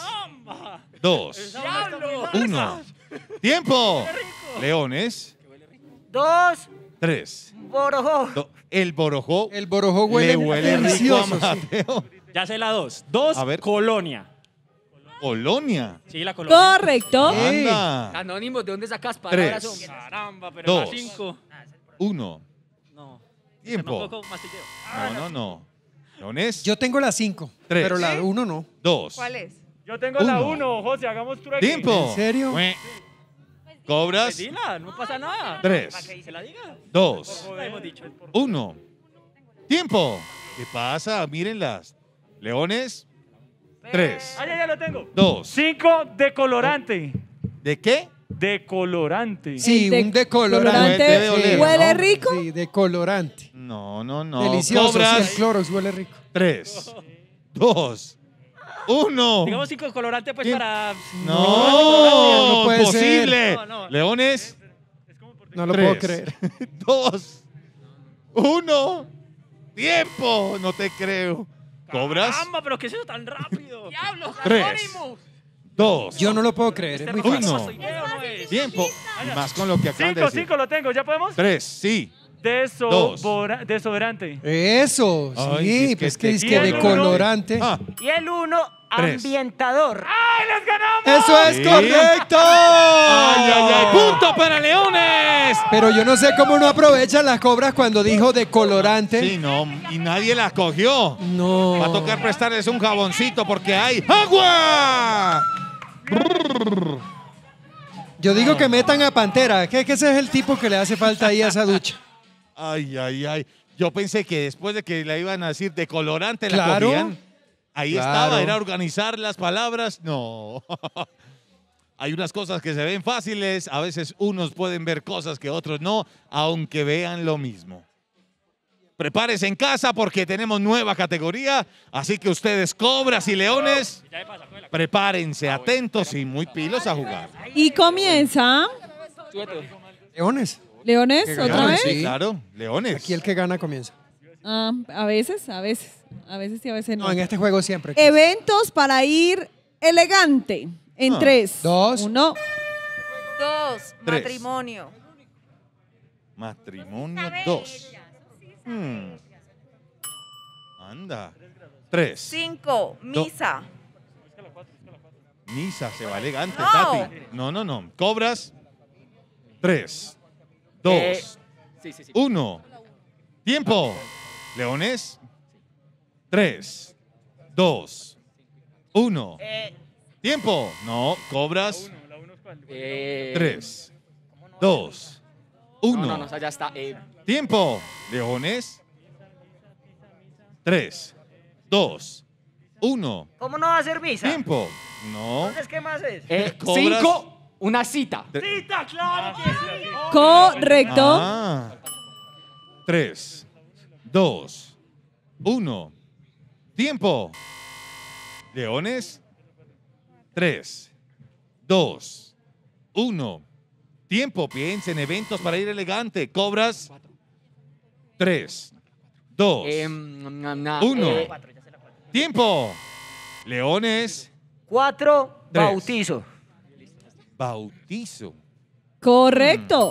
2, 1. ¡Tiempo! Leones. 2. 3. Borojó. El borojó. El borojó huele, Le huele rico a delicioso. Sí. Mateo. Ya sé la 2. 2, A ver. colonia. Colonia. Sí, la colonia. Correcto. Anda. Anónimos, ¿de dónde sacas palabras? 3, hombre? Caramba, pero 2, la 5. 1. No. Tiempo. Tampoco mastiqueo. No. Leones. Yo tengo la 5, 3. pero la 1 no. 2. ¿Cuál es? Yo tengo la Uno. 1, José, hagamos trueque. Tiempo. ¿En serio? Cobras. Dila, no pasa nada. 3, ¿Para que se la diga? 2, Hemos dicho. 1. Tiempo. ¿Qué pasa? Mírenlas. Leones. 3, Ah, ya lo tengo. 2. 5, decolorante. ¿De qué? Decolorante. Sí, El un decolorante. decolorante Debe oler, ¿huele ¿no? rico? Sí, decolorante. No. Delicioso, sí, Cobras. el Clorox huele rico. 3, 2, 1. Digamos 5 decolorante, pues ¿Quién? para. No puede posible. ser. No. Leones. No lo 3, puedo creer. 2, 1. Tiempo. No te creo. ¿Cobras? Caramba, pero ¿qué es eso tan rápido? ¡Diablos! 3, 2, Yo no lo puedo creer, es muy fácil. 1. Tiempo. Y más con lo que acaban de decir. 5 lo tengo, ¿ya podemos? 3, sí. Desodorante. Eso, Ay, sí, es que pues que es te- que ¿Y el decolorante. Ah, Y el 1, 3. ambientador. ¡Ay, les ganamos! ¡Eso es Sí. correcto! ¡Ay! ¡Punto para Leones! Pero yo no sé cómo no aprovechan las cobras cuando dijo decolorante. Sí, no, y nadie la cogió. No. Va a tocar prestarles un jaboncito porque hay agua. Yo digo que metan a Pantera, que ese es el tipo que le hace falta ahí a esa ducha. Ay. Yo pensé que después de que la iban a decir de colorante la Claro. cogían. Ahí Claro. estaba, era organizar las palabras. No. Hay unas cosas que se ven fáciles, a veces unos pueden ver cosas que otros no, aunque vean lo mismo. Prepárese en casa porque tenemos nueva categoría, así que ustedes, cobras y leones, prepárense, atentos y muy pilos a jugar. Y comienza. Leones. ¿Leones Que otra ganaron, vez? Sí, claro, leones. Aquí el que gana comienza. Ah, a veces. A veces sí, a veces no. No, en este juego siempre. Eventos para ir elegante. En Ah. 3, 2, 1. 2, Tres. matrimonio. Matrimonio 2. Anda. 3. 5, misa. Misa, se va elegante, No. Tati. No. Cobras. 3, 2, 1. Tiempo. Leones. 3, 2, 1. Tiempo. No, cobras. 3, 2, 1. No, ya está. Tiempo. Leones. 3, 2, 1. ¿Cómo no va a ser misa? Tiempo. No. Entonces, ¿qué más es? Cobras. 5, una cita. ¡Cita, claro que sí! Correcto. 3, 2, 1. Tiempo. Leones. 3, 2, 1. Tiempo. Piensa en eventos para ir elegante. Cobras. 3, 2, 1. Tiempo. Leones. 4, 3. bautizo. Bautizo. Correcto.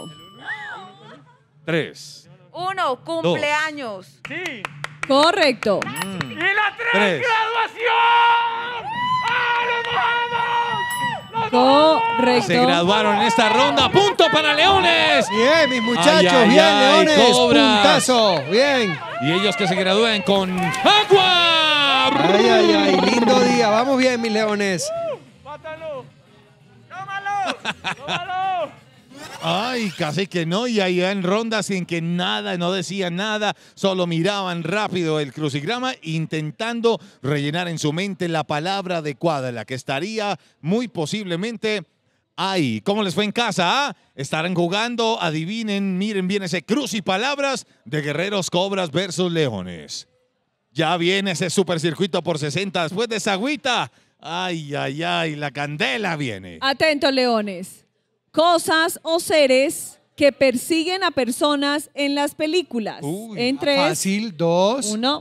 3. 1, cumpleaños. Sí. Correcto. ¡Y la 3, 3. graduación! ¡Ah, nos bajamos! Correcto. Se graduaron en esta ronda. ¡Punto para Leones! Bien, mis muchachos. Ay, ay, bien, ay, Leones. Cobras. Puntazo. Bien. Y ellos que se gradúen con agua. Ay, ay, ay. Lindo día. Vamos bien, mis leones. ¡Mátalo! ¡Tómalo! ¡Tómalo! Ay, casi que no. Y ahí en rondas en que nada, no decían nada. Solo miraban rápido el crucigrama intentando rellenar en su mente la palabra adecuada, la que estaría muy posiblemente ahí. ¿Cómo les fue en casa? Estarán jugando, adivinen, miren bien ese crucipalabras de Guerreros Cobras versus Leones. Ya viene ese supercircuito por 60 después de esa agüita. Ay, ay, ay, la candela viene. Atentos, leones. Cosas o seres que persiguen a personas en las películas. En 3, Fácil. 2. 1.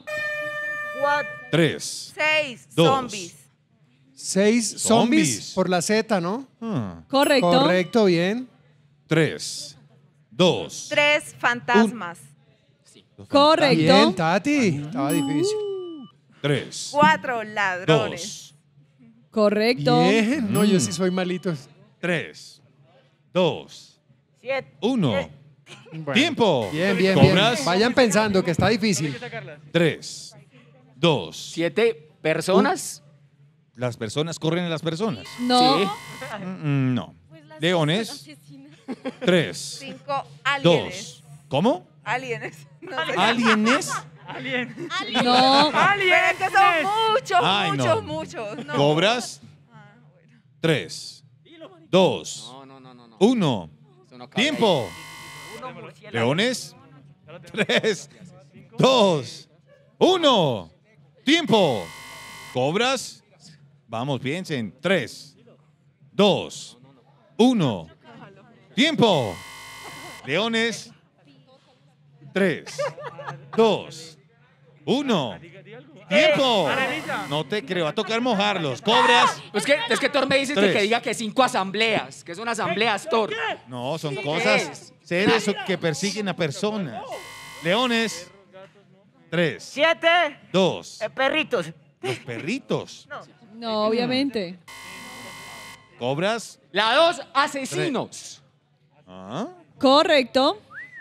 3. 6, 2. zombies. 6 Zombies. zombies por la Z, ¿no? Correcto. Correcto, bien. 3, 2. 3, fantasmas. Correcto. Bien, Tati. Estaba difícil. 3. 4, ladrones. 2. Correcto. Bien. No, yo sí soy malito. 3, 2, 7. 1. Bueno. Tiempo. Bien, bien, ¿Cobras? bien. Vayan pensando que está difícil. 3, 2. 7 personas. Las personas corren en las personas. No. Sí. No. Leones. 3, 5, alienes. 2. ¿Cómo? Alienes. No sé. ¿Alienes? Alien. No. Pero es que son muchos, Ay, muchos, no. muchos. No. ¿Cobras? 3, 2, 1. Tiempo. Leones. 3, 2, 1. Tiempo. ¿Cobras? Vamos, piensen. 3, 2, 1. Tiempo. Leones. 3, 2, 1. ¡Tiempo! No te creo, va a tocar mojarlos. ¿Cobras? Es que Thor me dice Tres. que diga que 5 asambleas, que son asambleas, Thor. No, son ¿Qué cosas, es? seres que persiguen a personas. Leones. 3, 7, 2. perritos. Los perritos. No, obviamente. ¿Cobras? La 2, asesinos. ¿Ah? Correcto.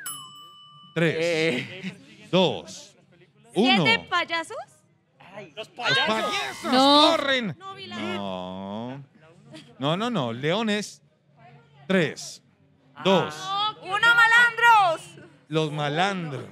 3, 2, 1. ¿7 payasos? Los Los payasos No. corren. No vi la... No. Leones. 3, 2. ¡Uno, malandros! Los malandros.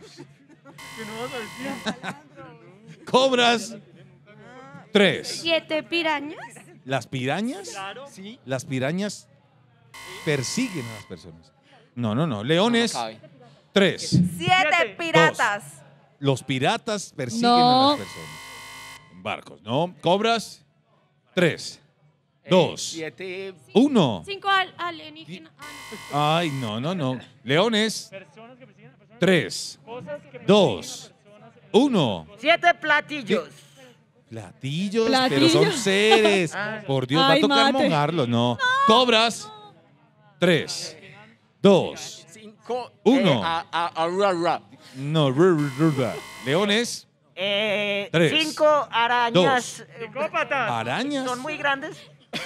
Cobras. 3. 7 pirañas. ¿Las pirañas? Claro. Sí. Las pirañas persiguen a las personas. No. Leones. 3. 7 piratas. Los piratas persiguen No. a las personas. En barcos, ¿no? Cobras. 3, 2, 7. 1. 5 alienígenas. Ay, no. Leones. Personas que persiguen a personas. 3, Cosas que persiguen 2, 1. 7 platillos. Platillos, pero Platillos. son seres. Por Dios, va a Ay, tocar mate. mojarlos, ¿no? Cobras. 3, 2, 5. 1. No, Leones. 5 arañas. Psicópatas. Arañas. Son muy grandes.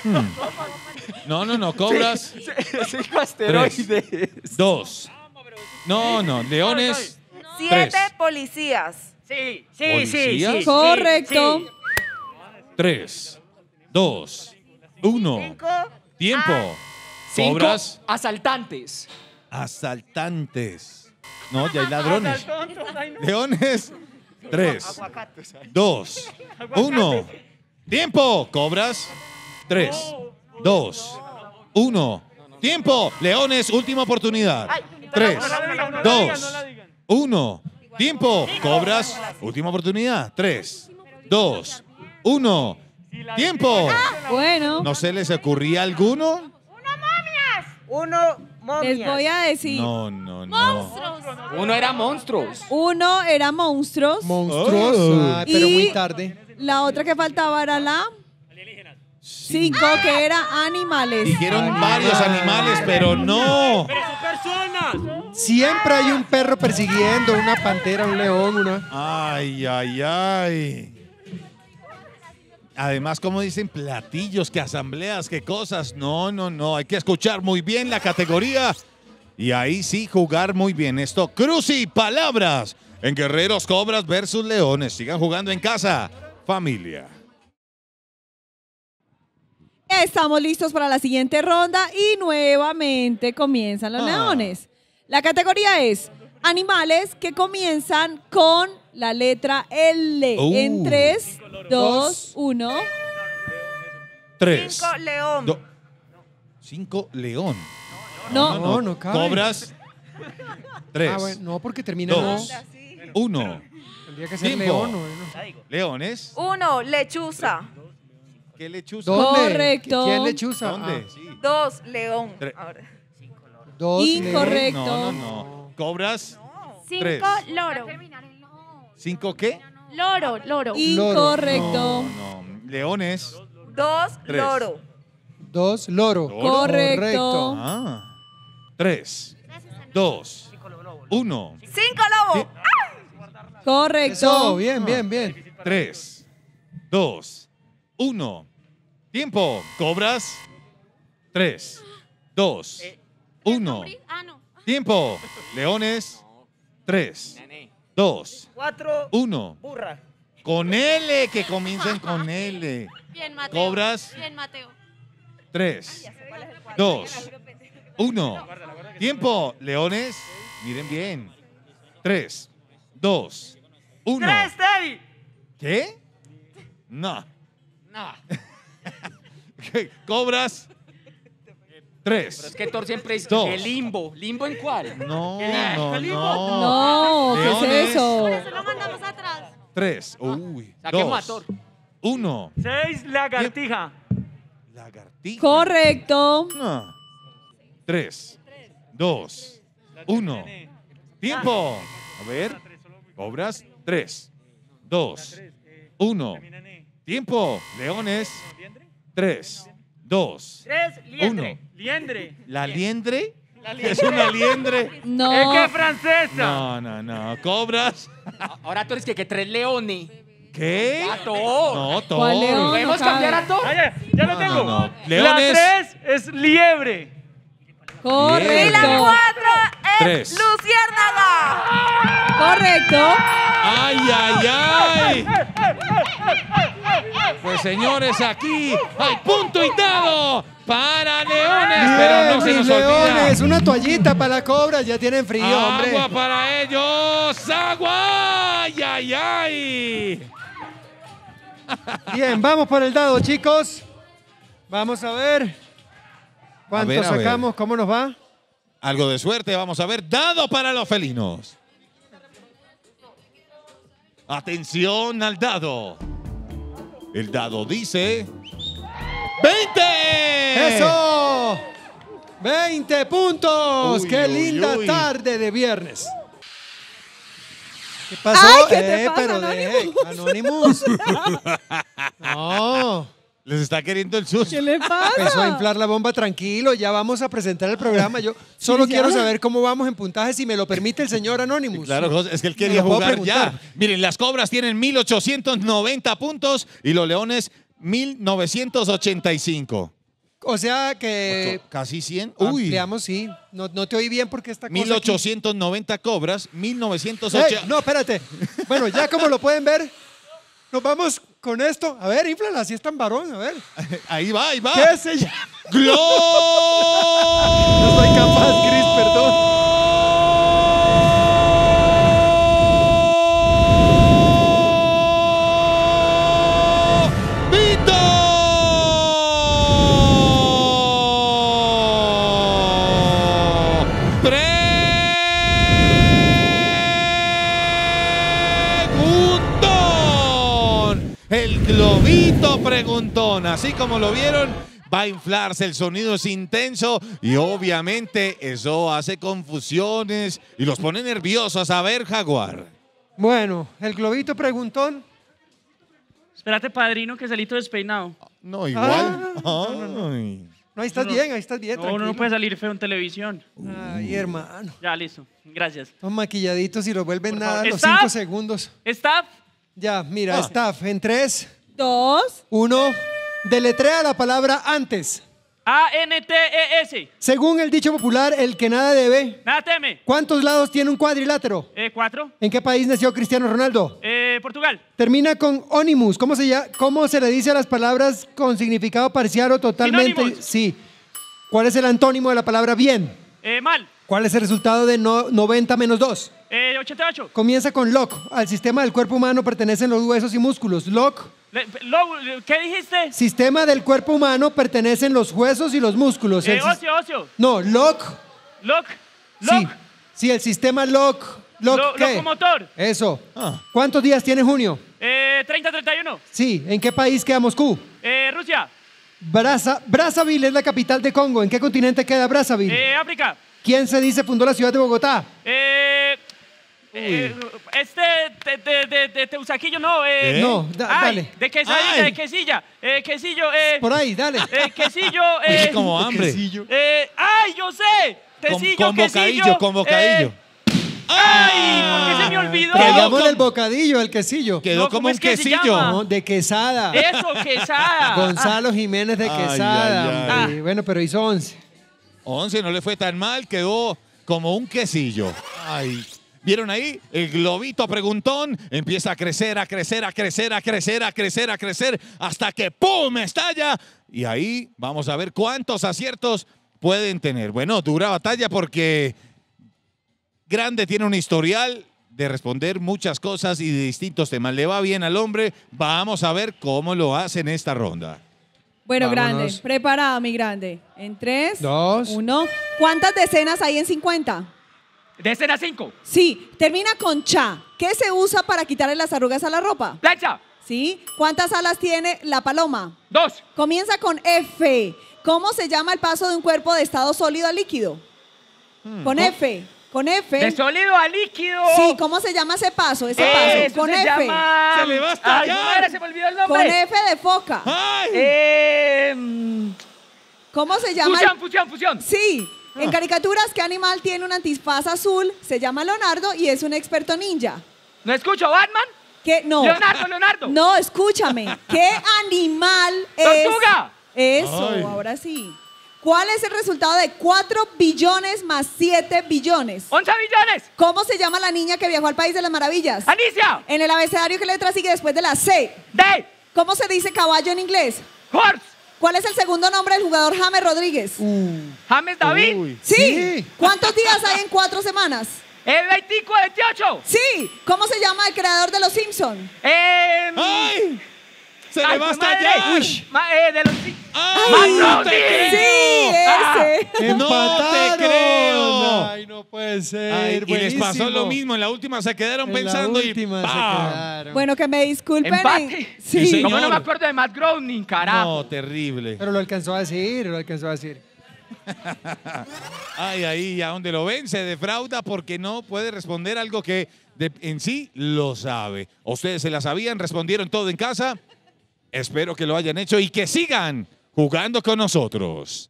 No. Cobras. 5 asteroides. 2. No. Leones. 7 3. policías. Sí. ¿Policías? Correcto. 3, 2, 1. 5 Tiempo. 5 Cobras. asaltantes. Asaltantes. No, ya hay ladrones. Tontos, ay, no. Leones. 3, 2, 1. Tiempo. Cobras. 3, 2, 1. Tiempo. Leones, última oportunidad. 3, 2, 1. Tiempo. Cobras. Última oportunidad. 3, 2, 1. ¡Tiempo! Bueno, ¿No se les ocurría alguno? Uno, momias. les voy a decir. No, no, no. Monstruos. Uno era monstruos. Uno era monstruos. Monstruos. Oh. Ay, pero Y- muy tarde. La otra que faltaba era la 5, que era animales. Dijeron varios animales, pero no. Pero son personas. Siempre hay un perro persiguiendo, una pantera, un león, una... Ay, ay, ay. Además, como dicen, platillos, que asambleas, que cosas. No, no, no. Hay que escuchar muy bien la categoría. Y ahí sí jugar muy bien. Esto, Cruci, palabras en Guerreros Cobras versus Leones. Sigan jugando en casa, familia. Estamos listos para la siguiente ronda y nuevamente comienzan los leones. La categoría es animales que comienzan con la letra L. En 3, 2, 1. 3. 5 león. 5 león. No. No cabe. Cobras. 3. Ah, bueno, no, porque termina 2. 1. Tendría que ser Tiempo. león. ¿no? Leones. 1 lechuza. ¿Qué lechuza? ¿Dónde? Correcto. ¿Quién lechuza? ¿Dónde? Ah, Sí. 2 león. Tre- Ahora. 2 Incorrecto. No, no, no. Cobras. 5 Tres. loro. 5 qué? Loro, loro. Incorrecto. No, no. Leones. 2 Tres. loro. 2 loro. Correcto. Ah. 3. 2. 1. 5 lobo. Correcto. Eso, bien, bien, bien. 3. 2. 1. Tiempo. Cobras. 3. 2. 1. Ah, no. Tiempo. Leones. 3. 2. 4, 1. burra. Con L, que comiencen con L. Bien, Mateo. Cobras. Bien, Mateo. 3. 2. 1. Tiempo. Leones. Miren bien. 3. 2. 1. 3, David. ¿Qué? No. No. Cobras. 3. Pero es que Thor siempre dice Dos. que limbo. ¿Limbo en cuál? No, no, No, ¿qué Leones. es eso? Por eso lo mandamos atrás. 3. Uy. Saquemos a Thor. 1. 6, lagartija. Lagartija. Correcto. No. 3. 2. 1. Tiempo. A ver. Cobras. 3. 2. 1. Tiempo. Leones. 3. 2. 3, liendre. 1. Liendre. ¿La liendre? ¿Es una liendre? No. Es que es francesa. No, no, no. Cobras. Ahora tú eres que 3 leones. ¿Qué? ¡A Thor! No, Thor. ¿Cuál león? ¿Podemos No cambiar cabe. a Thor? Ah, ya lo No, tengo. no, no. La Leones. 3 es liebre. Y Correcto. la 4 es 3. luciérnaga. Correcto. ¡Ay, ay, ay! Pues señores, aquí hay punto y dado para Leones, pero no se Bien, nos mis leones, olvida. una toallita para la cobra, ya tienen frío, hombre. ¡Agua para ellos! ¡Agua! ¡Ay, ay, ay! Bien, vamos por el dado, chicos. Vamos a ver cuánto ver, a ver. sacamos, cómo nos va. Algo de suerte, vamos a ver. Dado para los felinos. Atención al dado. El dado dice... ¡20! ¡Eso! 20 puntos. Uy, ¡Qué uy, linda uy. tarde de viernes! ¿Qué pasó? Ay, ¿qué te pasa, pero Anonymous. No. Les está queriendo el susto. ¿Qué le pasa? Empezó a inflar la bomba, tranquilo, ya vamos a presentar el programa. Yo solo ya. quiero saber cómo vamos en puntaje, si me lo permite el señor Anonymous. Claro, José, es que él Me quería lo puedo jugar ya. preguntar. Miren, las cobras tienen 1,890 puntos y los leones 1,985. O sea que Casi 100. Uy. ampliamos, sí. No te oí bien porque esta cosa aquí- 1,890 cobras, ¡Ey! 1,980. No, espérate. Bueno, ya como lo pueden ver, nos vamos con esto. A ver, inflala, así es tan varón, a ver. Ahí va, ahí va. ¿Qué se llama? ¡Glo! No soy capaz, Chris, perdón. el globito preguntón. Así como lo vieron, va a inflarse, el sonido es intenso y obviamente eso hace confusiones y los pone nerviosos. A ver, Jaguar. Bueno, el globito preguntón. Espérate, padrino, que salí todo despeinado. No, igual. Ay. No, ahí estás bien, ahí estás bien. No, uno no puede salir feo en televisión. Ay, hermano. Ya, listo. Gracias. Son maquilladitos y los vuelven Por nada a favor. los ¿Staff? 5 segundos. ¿Staff? Ya, mira, Ah. staff, en 3, 2, 1, deletrea la palabra antes. A-N-T-E-S. Según el dicho popular, el que nada debe. Nada teme. ¿Cuántos lados tiene un cuadrilátero? 4. ¿En qué país nació Cristiano Ronaldo? Portugal. Termina con ónimus. ¿Cómo se le dice a las palabras con significado parcial o totalmente? Sinónimos. Sí. ¿Cuál es el antónimo de la palabra bien? Mal. ¿Cuál es el resultado de 90 menos 2? 88. Comienza con lock. Al sistema del cuerpo humano pertenecen los huesos y músculos. Lock. ¿Qué dijiste? Sistema del cuerpo humano pertenecen los huesos y los músculos. Ocio. No, lock. Lock. Sí, el sistema lock. ¿Qué? Locomotor. Eso. ¿Cuántos días tiene junio? 30-31. Sí. ¿En qué país queda Moscú? Rusia. Brazzaville es la capital de Congo. ¿En qué continente queda Brazzaville? África. ¿Quién se dice fundó la ciudad de Bogotá? De Teusaquillo, no. No, dale. De quesadilla, Ay. de quesilla. Quesillo, Por ahí, dale. quesillo, Oye, como hambre. ¡ay, yo sé! Tecillo, Con bocadillo, quesillo, con bocadillo. ¡ay! ¿Por qué se me olvidó? Tragámosle el bocadillo, el quesillo. Quedó No, como ¿cómo un es que se quesillo. llama? No, de quesada. Eso, quesada. Gonzalo Jiménez de Ay, Quesada. ay, hombre. Bueno, pero hizo 11. 11 no le fue tan mal, quedó como un quesillo. Ay. ¿Vieron ahí? El globito preguntón empieza a crecer, a crecer, a crecer, a crecer, a crecer, a crecer, hasta que ¡pum! Estalla. Y ahí vamos a ver cuántos aciertos pueden tener. Bueno, dura batalla porque Grande tiene un historial de responder muchas cosas y de distintos temas. Le va bien al hombre. Vamos a ver cómo lo hace en esta ronda. Bueno, Vámonos. Grande, preparado, mi Grande. En 3, 2. 1. ¿Cuántas decenas hay en 50? Decena 5. Sí, termina con cha. ¿Qué se usa para quitarle las arrugas a la ropa? Plancha. Sí. ¿Cuántas alas tiene la paloma? 2. Comienza con F. ¿Cómo se llama el paso de un cuerpo de estado sólido a líquido? Con F. Con F. De sólido a líquido. Sí, ¿cómo se llama ese paso? Ese paso. Eso Con se F. llama... Se le va a estallar. Ay, madre, se me olvidó el Con nombre. F de foca. ¿Cómo se llama? Fusión. Sí. En caricaturas, ¿qué animal tiene un antifaz azul? Se llama Leonardo y es un experto ninja. ¿No escucho? ¿Batman? ¿Qué? No. Leonardo. No, escúchame. ¿Qué animal es? ¡Tortuga! Eso, Ay. ahora sí. ¿Cuál es el resultado de 4 billones más 7 billones? 11 billones. ¿Cómo se llama la niña que viajó al País de las Maravillas? Anicia. En el abecedario, ¿qué letra sigue después de la C? D. ¿Cómo se dice caballo en inglés? Horse. ¿Cuál es el segundo nombre del jugador James Rodríguez? James David. Uy. Sí. ¿Cuántos días hay en 4 semanas? 25, 28. Sí. ¿Cómo se llama el creador de Los Simpson? ¡Ay! ¡Se le va a estallar! De los... ¡Ay! ¡No te creo! Sí, ese. ¡No te creo! Ay, no puede ser. Ay, y les pasó Buenísimo. lo mismo. En la última se quedaron En la pensando última y se ¡pam! quedaron. Bueno, que me disculpen. Empate. Sí, Sí. señor. ¿Cómo no me acuerdo de Matt Groening, carajo? No, terrible. Pero lo alcanzó a decir, Ay, ahí, a donde lo ven, se defrauda porque no puede responder algo que en sí lo sabe. ¿Ustedes se la sabían? ¿Respondieron todo en casa? Espero que lo hayan hecho y que sigan jugando con nosotros.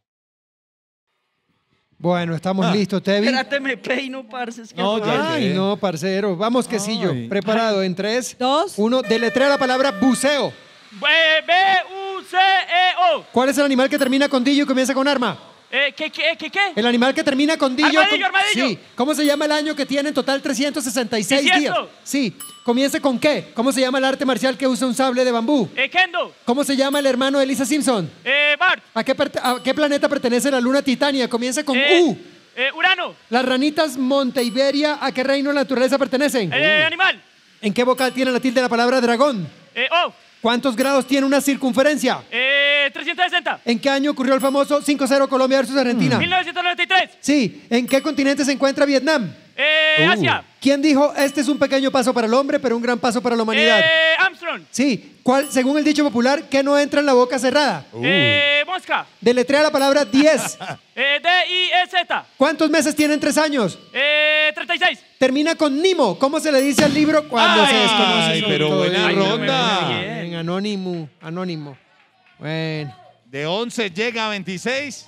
Bueno, estamos listos, Tevi. Espérate, me peino, parce. Es que No, ya. Ay, no, parcero. Vamos, quesillo. Ay. Preparado en 3, 2. 1. Deletrea la palabra buceo. B-U-C-E-O. ¿Cuál es el animal que termina con dillo y comienza con arma? ¿Qué? El animal que termina con dillo. Armadillo. Sí. ¿Cómo se llama el año que tiene en total 366 días? Bisiesto. Sí. ¿Comienza con qué? ¿Cómo se llama el arte marcial que usa un sable de bambú? Kendo. ¿Cómo se llama el hermano de Lisa Simpson? Bart. ¿A qué planeta pertenece la luna Titania? Comienza con U. Urano. Las ranitas Monteiberia, ¿a qué reino de la naturaleza pertenecen? Animal. ¿En qué vocal tiene la tilde la palabra dragón? O. ¿Cuántos grados tiene una circunferencia? 360. ¿En qué año ocurrió el famoso 5-0 Colombia versus Argentina? 1993. Sí. ¿En qué continente se encuentra Vietnam? Asia. ¿Quién dijo, este es un pequeño paso para el hombre, pero un gran paso para la humanidad? Armstrong. Neutron. Sí. ¿Cuál, según el dicho popular, qué no entra en la boca cerrada? Mosca. Deletrea la palabra 10. D-I-E-Z. ¿Cuántos meses tienen 3 años? 36. Termina con Nimo. ¿Cómo se le dice al libro cuando se desconoce? Ay, sobre pero todo? buena ronda. Bien, anónimo. Bueno. De 11 llega a 26.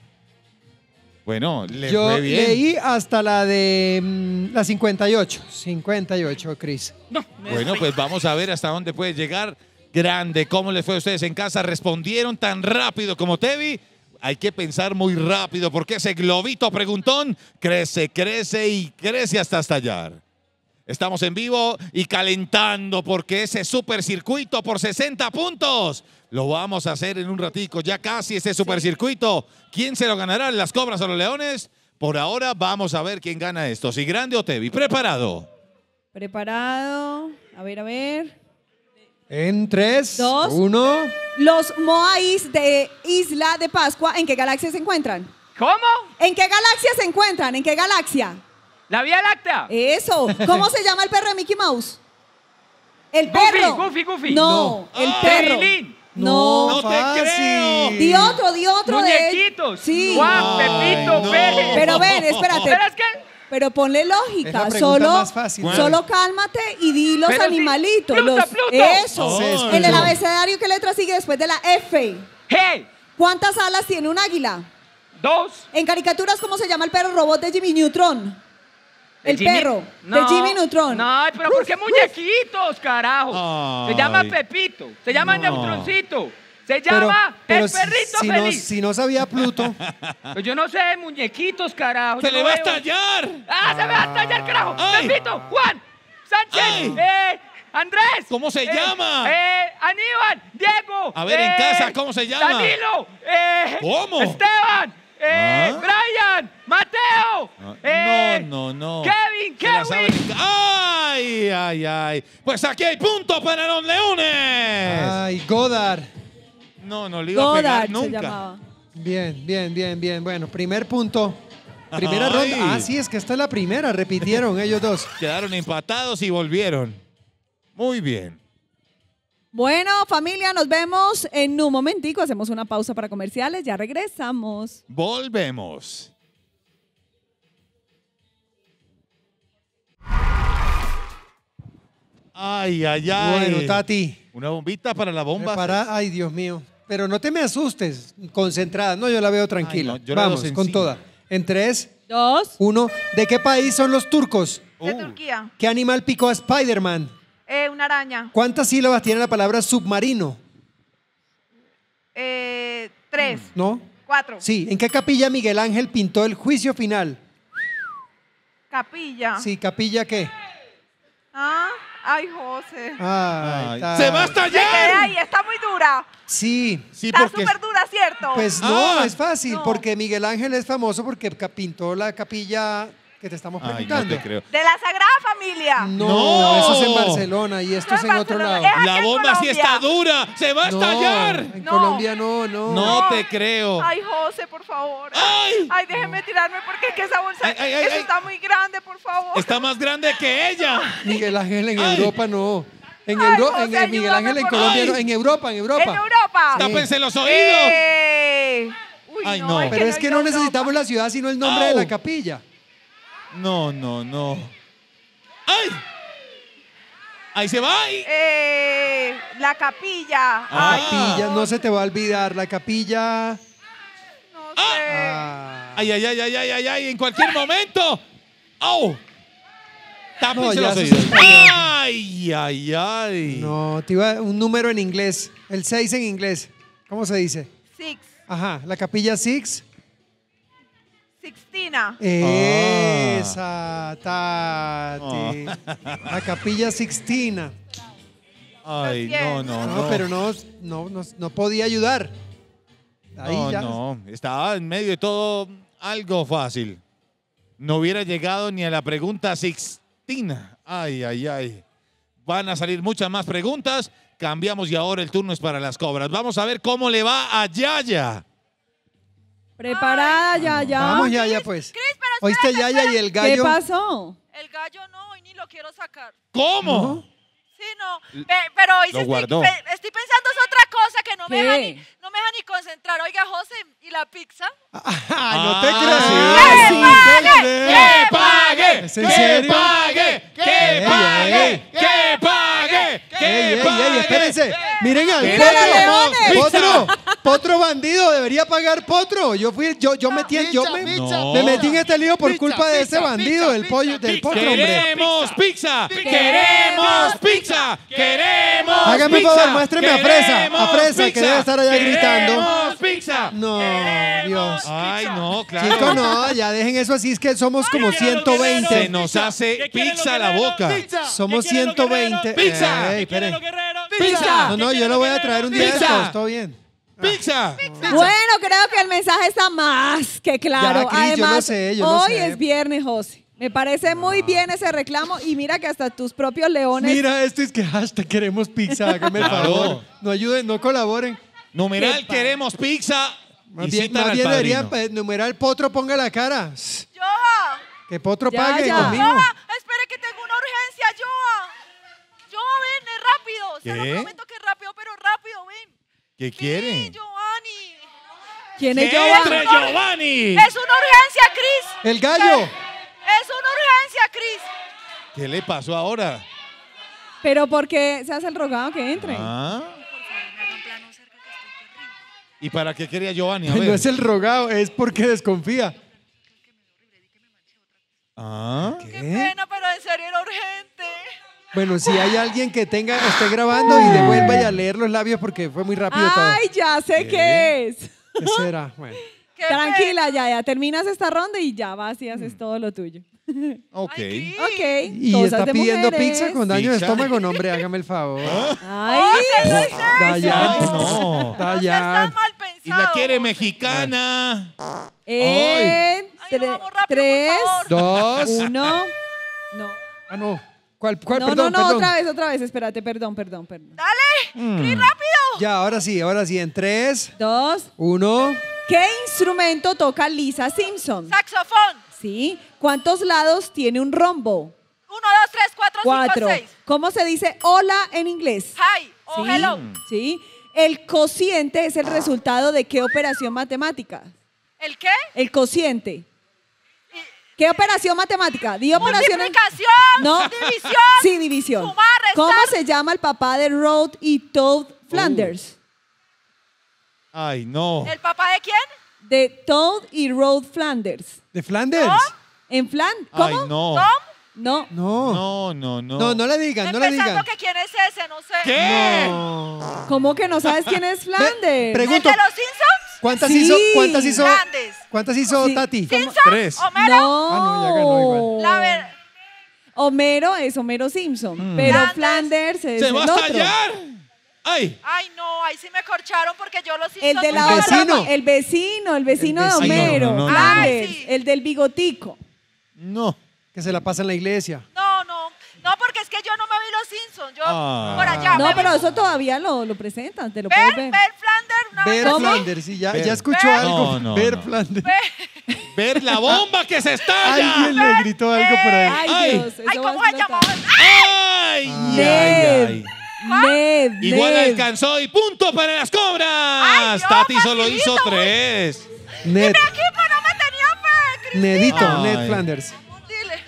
Bueno, le Yo fue bien. leí hasta la de la 58. 58, Cris. Bueno, pues vamos a ver hasta dónde puede llegar. Grande, ¿cómo les fue a ustedes en casa? ¿Respondieron tan rápido como Tevi? Hay que pensar muy rápido porque ese globito preguntón crece y crece hasta estallar. Estamos en vivo y calentando porque ese supercircuito por 60 puntos lo vamos a hacer en un ratico. Ya casi ese supercircuito. ¿Quién se lo ganará? ¿Las Cobras o los Leones? Por ahora vamos a ver quién gana esto. Si Grande o Tevi. ¿Preparado? Preparado. A ver. En 3, 2, 1. Los Moais de Isla de Pascua, ¿en qué galaxia se encuentran? ¿Cómo? ¿En qué galaxia se encuentran? ¿En qué galaxia? La Vía Láctea. Eso. ¿Cómo se llama el perro de Mickey Mouse? El perro. Goofy. No, el perro. Perilín. No. No te creo. Di otro Muñequitos. Sí. Juan, Pepito, no. Pérez. Pero ven, espérate. ¿Pero es que? Pero ponle Es lógica. la pregunta Solo, más fácil. solo cálmate y di los Pero sí. animalitos. Pluto, los, Pluto. Eso. Se escuchó. En el abecedario, ¿qué letra sigue después de la F? Hey. ¿Cuántas alas tiene un águila? 2. En caricaturas, ¿cómo se llama el perro robot de Jimmy Neutron? El Jimmy- perro No, de Jimmy Neutron. No, pero ¿por qué muñequitos, carajo? Se llama Ay. Pepito, se llama No. Neutroncito, se llama el perrito si feliz. si no sabía Pluto. Pues yo no sé de muñequitos, carajo. ¡Se yo le no va a veo. estallar! ¡Ah, se me va a estallar, carajo! Ay. Pepito, Juan, Sánchez, Andrés. ¿Cómo se llama? Aníbal, Diego. A ver, en casa, ¿cómo se llama? Danilo. ¿Cómo? Esteban. ¿Ah? Brian, Mateo. No. Kevin, Se la saben Kevin. ¡Ay! Pues aquí hay punto para los Leones. Ay, Godard. No le iba a pegar Godard se nunca. llamaba. Bien. Bueno, primer punto. Primera Ay. ronda. Ah, sí, es que esta es la primera. Repitieron ellos dos. Quedaron empatados y volvieron. Muy bien. Bueno, familia, nos vemos en un momentico. Hacemos una pausa para comerciales. Ya regresamos. Volvemos. Ay. Bueno, Tati. Una bombita para la bomba. Ay, Dios mío. Pero no te me asustes. Concentrada. No, yo la veo tranquila. Ay, no, yo la veo Vamos, con sencilla. toda. En 3, 2, 1. ¿De qué país son los turcos? De Turquía. ¿Qué animal picó a Spider-Man? Una araña. ¿Cuántas sílabas tiene la palabra submarino? 3. ¿No? 4. Sí. ¿En qué capilla Miguel Ángel pintó el juicio final? Capilla. Sí, ¿capilla qué? Ay, José. Ay, ¡Se va a Me quedé estallar! ahí, está muy dura. Sí. Está súper dura, ¿cierto? Pues no, Ah. es fácil, No. porque Miguel Ángel es famoso porque pintó la capilla que te estamos Ay, no preguntando. te creo. De la Sagrada Familia. No, eso es en Barcelona y esto es en otro Barcelona. lado. Aquí La en bomba sí Colombia. está dura. ¡Se va a estallar! En No. Colombia no. No te creo. Ay, José, por favor. ¡Ay! Ay, déjeme tirarme porque es que esa bolsa Ay, eso está muy grande, por favor. Está más grande que ella. Miguel Ángel en Ay. Europa no. En Ay, Europa, José, en Miguel Ángel ayúdame, en por Colombia favor. no, en Europa. En Europa. Tápense los oídos. Uy, Ay, no. Pero es que no he ido a necesitamos la ciudad sino el nombre de Au. la capilla. No. ¡Ay! Ahí se va. La capilla. Ah. Capilla, no se te va a olvidar, la capilla. No sé. Ay, en cualquier momento. ¡Au! Tápense No, ya los eso oídos. se Ay. No, te iba un número en inglés, el 6 en inglés. ¿Cómo se dice? 6. Ajá, la capilla Six. Sixtina. Esa, Tati. La capilla Sixtina. Ay, No, pero no podía ayudar. Ahí ya. No. Estaba en medio de todo algo fácil. No hubiera llegado ni a la pregunta Sixtina. Ay. Van a salir muchas más preguntas. Cambiamos y ahora el turno es para las Cobras. Vamos a ver cómo le va a Yaya. Preparada, ya. Vamos, Yaya, pues. Oíste, Yaya, y el gallo. ¿Qué pasó? El gallo no, hoy ni lo quiero sacar. ¿Cómo? ¿No? Sí, no. Pero hoy Lo guardó. estoy pensando es otra cosa que no me deja ¿Qué? no me deja ni concentrar. Oiga, José, ¿y la pizza? No te creo. ¡Que pague! ¿Es en serio? ¡Que pague! ¡Que pague! ¡Que pague! ¡Que pague! Espérense. Miren al ¡Queremos Potro. pizza! Potro bandido, debería pagar Potro. Yo me metí en este lío por culpa de ese bandido, del pollo, del Potro, hombre. ¡Queremos pizza! ¡Queremos pizza! ¡Queremos Hágame un pizza! favor, muéstreme a Fresa, que pizza! debe estar allá gritando. ¡Queremos pizza! No, Dios. Ay, no, claro. Chicos, no, ya dejen eso así, es que somos como Se 120. nos hace pizza la boca. Somos 120. ¡Pizza! Esperen. ¡Pizza! No, yo lo voy a traer un día de ¡Pizza! estos, todo bien. ¡Pizza! Bueno, creo que el mensaje está más que claro. Ya, Cris, yo lo Además, sé, yo lo hoy sé. es viernes, José. Me parece muy bien ese reclamo y mira que hasta tus propios leones. Mira, esto es que hashtag queremos pizza, hágame el Claro. favor. No ayuden, no colaboren. Numeral queremos pizza. Más Y bien, citan más al bien deberían padrino. numerar Potro, ponga la cara. Joa, Que Potro Ya, pague ya. conmigo. Joa, espere que tengo una urgencia, Joa. Joa, ven, es rápido. Se ¿Qué? lo prometo que es rápido, pero rápido, ven. ¿Qué quiere? Sí, Giovanni. ¿Quién es ¡Que Giovanni? entre Giovanni! Es una urgencia, Cris. El gallo. Es una urgencia, Cris. ¿Qué le pasó ahora? Pero porque se hace el rogado que entre. ¿Ah? ¿Y para qué quería Giovanni? A No ver. es el rogado, es porque desconfía. ¿Ah? Qué pena, pero en serio era urgente. Bueno, si hay alguien que esté grabando y devuelva y a leer los labios porque fue muy rápido todo. Ay, ya sé qué es. ¿Qué será? Bueno. Qué Tranquila, ya terminas esta ronda y ya vas y haces todo lo tuyo. Ok. Ok. Y cosas está de pidiendo mujeres. pizza con daño de Pizza. estómago, no, hombre, hágame el favor. Ay, Dayan, Ay, no. Dayan. mal pensado. Y la quiere mexicana. en Ay, no, vamos rápido, 3, por favor. 2. 1. No. Ah, no. ¿Cuál? No, Perdón, no, perdón. otra vez, espérate, perdón. Dale, Cris, rápido. Ya, ahora sí, en 3, 2. 1. ¿Qué instrumento toca Lisa Simpson? Saxofón. Sí. ¿Cuántos lados tiene un rombo? 1, 2, 3, 4, 4. 5, 6. ¿Cómo se dice hola en inglés? Hi o Sí. hello. Sí. El cociente es el resultado de qué operación matemática? ¿El qué? El cociente. ¿Qué operación matemática? Di operación. Multiplicación. No. División. Sí, división. Sumar, restar. ¿Cómo se llama el papá de Rhoda y Todd Flanders? Ay, no. ¿El papá de quién? De Todd y Rhoda Flanders. ¿De Flanders? ¿En Flanders? ¿Cómo? Ay, no. ¿Tom? No. No, no, no. No, no le digan, no le Empezando digan. que quién es ese, no sé. ¿Qué? No. ¿Cómo que no sabes quién es Flanders? ¿El Pregunto, de los Simpsons? ¿cuántas Sí. hizo? Flanders. ¿Cuántas hizo Sí. Tati? ¿Simpsons? 3. ¿Homero? No. Ah, no, ya ganó igual. La ver. Homero es Homero Simpson, pero Flanders. Flanders es ¡Se el va a otro. estallar! ¡Ay! Ay, no, ahí sí me corcharon porque yo los El Simpsons. de la El otra, vecino. el vecino de vecino. Homero, No, no, no, no. Flanders, Ay, sí. el del bigotico. No. Que se la pasa en la iglesia. No, porque es que yo no me vi los Simpsons. Yo Ah. por allá. No, me vi- pero eso todavía lo presentan, te lo puedes ver. Ver Flanders, una Ver vez. ¿Cómo? Flanders, sí, ya Ver. escuchó Ver. algo. No, no, Ver no. Flanders. ¡Ver la bomba que se estalla! Alguien le gritó algo por ahí. Ay, Ay. Dios, eso Ay, va a ¿cómo se explotar. llamaba? ¡Ay! Ned. ay, ay. Ned, Igual Ned. alcanzó y punto para las cobras. Ay, Dios, Tati solo facilito. hizo 3. Ned, Mi equipo no me tenía fe, Cristina. Nedito, Ay. Ned Flanders. Dile.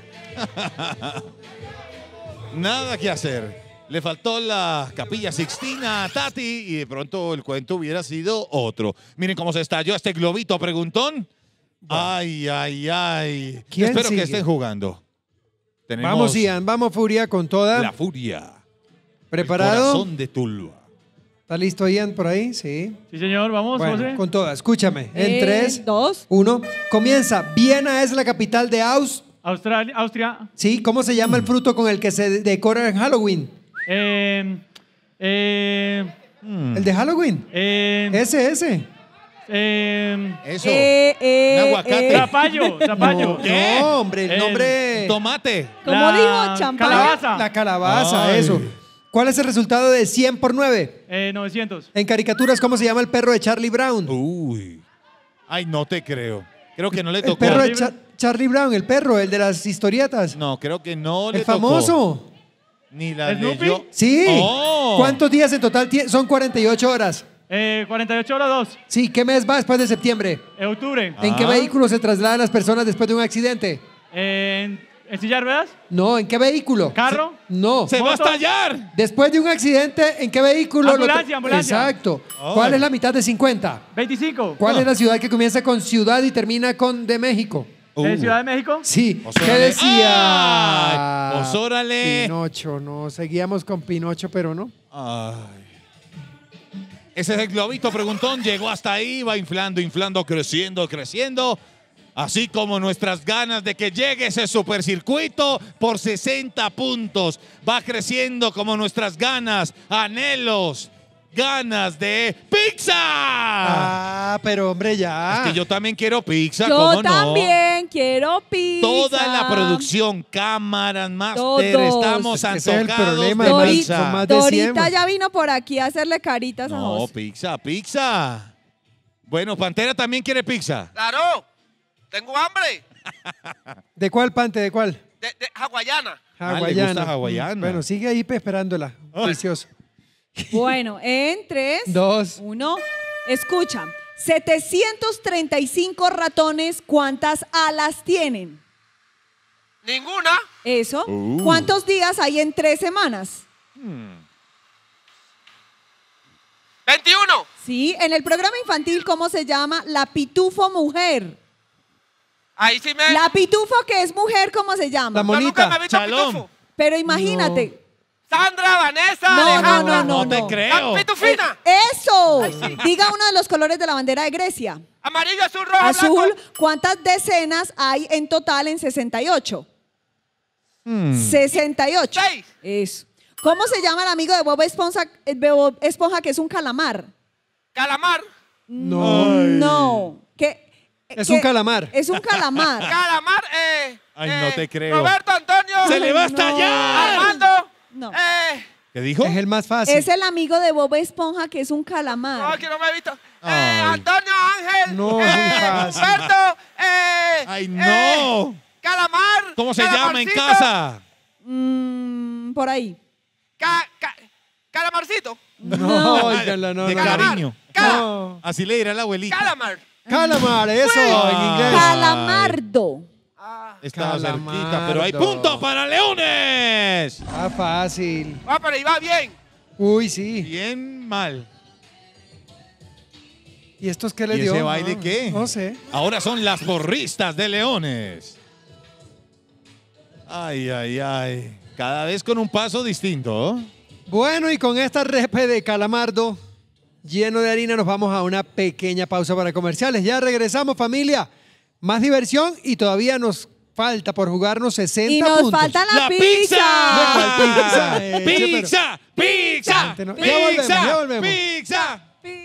Nada que hacer. Le faltó la Capilla Sixtina a Tati y de pronto el cuento hubiera sido otro. Miren cómo se estalló este globito preguntón. Ay, ay, ay. ¿Quién Espero sigue? que estén jugando. Tenemos Vamos, Ian, vamos, Furia, con toda. la furia. ¿Preparado? Corazón de Tuluá. ¿Está listo, Ian, por ahí? Sí. Sí, señor, vamos, Bueno, José. con toda. Escúchame. En 3, 2. 1. Comienza. Viena es la capital de Austria. Sí, ¿cómo se llama el fruto con el que se decora en Halloween? Eh, ¿El de Halloween? Ese. Eso. Un aguacate. Zapallo. No, ¿Qué? no, hombre, el nombre... Tomate. ¿Cómo dijo? Champán. Calabaza. La calabaza, Ay. eso. ¿Cuál es el resultado de 100 por 9? 900. En caricaturas, ¿cómo se llama el perro de Charlie Brown? Uy. Ay, no te creo. Creo que no le El tocó. perro de Charlie Brown, el perro, el de las historietas. No, creo que no le El tocó. famoso. Ni la ¿Snoopy? leyó. Sí. Oh. ¿Cuántos días en total son 48 horas? 48 horas 2. Sí, ¿qué mes va después de septiembre? Octubre. ¿En qué vehículo se trasladan las personas después de un accidente? ¿En silla de ruedas? No, ¿en qué vehículo? ¿Carro? No. ¡Se va a estallar! Después de un accidente, ¿en qué vehículo? Ambulancia, ambulancia. Exacto. ¿Cuál es la mitad de 50? 25. ¿Cuál es la ciudad que comienza con ciudad y termina con de México? ¿De Ciudad de México? Sí. Osórale. ¿Qué decía? Ay, Osórale. Pinocho, no. Seguíamos con Pinocho, pero no. Ay. Ese es el globito preguntón. Llegó hasta ahí, va inflando, inflando, creciendo, creciendo. Así como nuestras ganas de que llegue ese supercircuito por 60 puntos. Va creciendo como nuestras ganas, anhelos, ganas de pizza. Ah, pero hombre, ya. Es que yo también quiero pizza, Yo ¿cómo no? también quiero pizza. Toda la producción, cámaras, máster, Todos. estamos Es que ese es el antojados problema de de pizza. Son más de 100. Dorita ya vino por aquí a hacerle caritas a No, José. pizza, pizza. Bueno, Pantera también quiere pizza. Claro, tengo hambre. ¿De cuál, Pante? ¿De cuál? De hawaiana. le gusta hawaiana. Bueno, sigue ahí esperándola. Delicioso. Bueno, en 3, 2. 1. Escucha, 735 ratones, ¿cuántas alas tienen? Ninguna. Eso. ¿Cuántos días hay en 3 semanas? 21. Sí, en el programa infantil, ¿cómo se llama? La Pitufo Mujer. Ahí sí me... La Pitufo que es mujer, ¿cómo se llama? La monita. Yo nunca me he visto Chalón. pitufo. Pero imagínate. Sandra, Vanessa, No, Alejandra. No te creo. La pitufina. ¡Eso! Diga uno de los colores de la bandera de Grecia. Amarillo, azul, rojo, Azul, blanco. ¿cuántas decenas hay en total en 68? 68. 6. Eso. ¿Cómo se llama el amigo de Bob Esponja que es un calamar? Calamar. No. Es un calamar. Es un calamar. Calamar, Ay, no te creo. Roberto, Antonio. ¡Se le va a estallar! Armando. No. ¿Qué dijo? Es el más fácil. Es el amigo de Bob Esponja que es un calamar. No, que no me he visto. Ay. Antonio Ángel. No, es muy fácil. Humberto. ¡Ay, no! Calamar. ¿Cómo se llama en Calamarcito. casa? Por ahí. Calamarcito. No, óiganla, no, De no. cariño. No. Así le dirá la abuelita. Calamar. Calamar, eso, en inglés. Calamardo. Estaba Calamardo. cerquita, pero hay punto para Leones. Ah, fácil. Ah, pero iba bien. Uy, sí. Bien mal. ¿Y estos qué le ¿Y dio? ese baile qué? No sé. Ahora son las porristas de Leones. Ay, ay, ay. Cada vez con un paso distinto. Bueno, y con esta repe de calamardo lleno de harina nos vamos a una pequeña pausa para comerciales. Ya regresamos, familia. Más diversión y todavía nos falta por jugarnos 60 Y nos puntos. falta la ¡La pizza. pizza! pizza? ¡Pizza! ¡Pizza! Gente, no- ya volvemos, ¡Pizza! ya volvemos. ¡Pizza!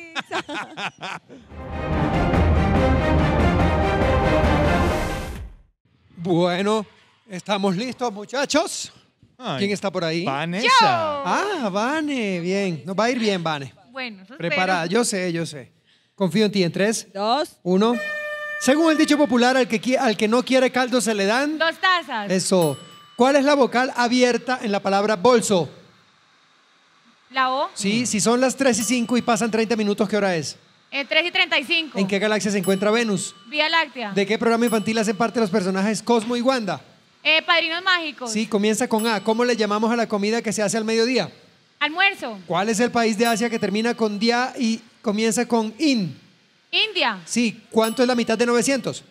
Bueno, estamos listos, muchachos. Ay, ¿Quién está por ahí? Vanessa. Ah, Vane, bien. Nos va a ir bien, Vane. Bueno, eso Preparada, espero. yo sé. Confío en ti en 3, 2. 1. Según el dicho popular, al que no quiere caldo se le dan. 2 tazas. Eso. ¿Cuál es la vocal abierta en la palabra bolso? La O. Sí, si son las 3:05 y pasan 30 minutos, ¿qué hora es? 3:35. ¿En qué galaxia se encuentra Venus? Vía Láctea. ¿De qué programa infantil hacen parte los personajes Cosmo y Wanda? Padrinos mágicos. Sí, comienza con A. ¿Cómo le llamamos a la comida que se hace al mediodía? Almuerzo. ¿Cuál es el país de Asia que termina con dia y comienza con in? India. Sí, ¿cuánto es la mitad de 900?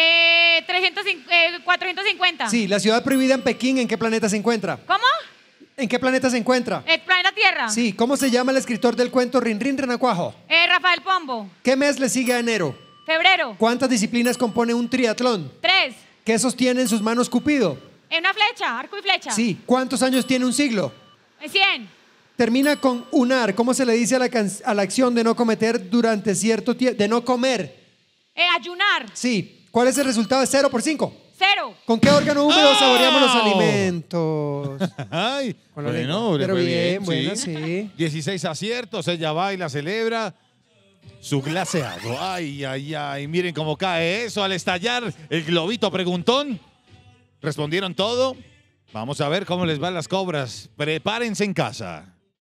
450. Sí, la ciudad prohibida en Pekín, ¿en qué planeta se encuentra? ¿Cómo? ¿En qué planeta se encuentra? Planeta Tierra. Sí, ¿cómo se llama el escritor del cuento Rin Rin Renacuajo? Rafael Pombo. ¿Qué mes le sigue a enero? Febrero. ¿Cuántas disciplinas compone un triatlón? 3. ¿Qué sostiene en sus manos Cupido? Una flecha, arco y flecha. Sí, ¿cuántos años tiene un siglo? 100. Termina con unar. ¿Cómo se le dice a la acción de no cometer durante cierto tiempo? De no comer. Ayunar. Sí. ¿Cuál es el resultado de 0 por 5? 0. ¿Con qué órgano húmedo ¡Oh! saboreamos los alimentos? Ay, Con la bueno, lengua. le Pero fue bien, bueno, sí. 16 aciertos, ella baila, celebra su glaseado. Ay, ay, ay, miren cómo cae eso al estallar el globito preguntón. Respondieron todo. Vamos a ver cómo les van las cobras. Prepárense en casa.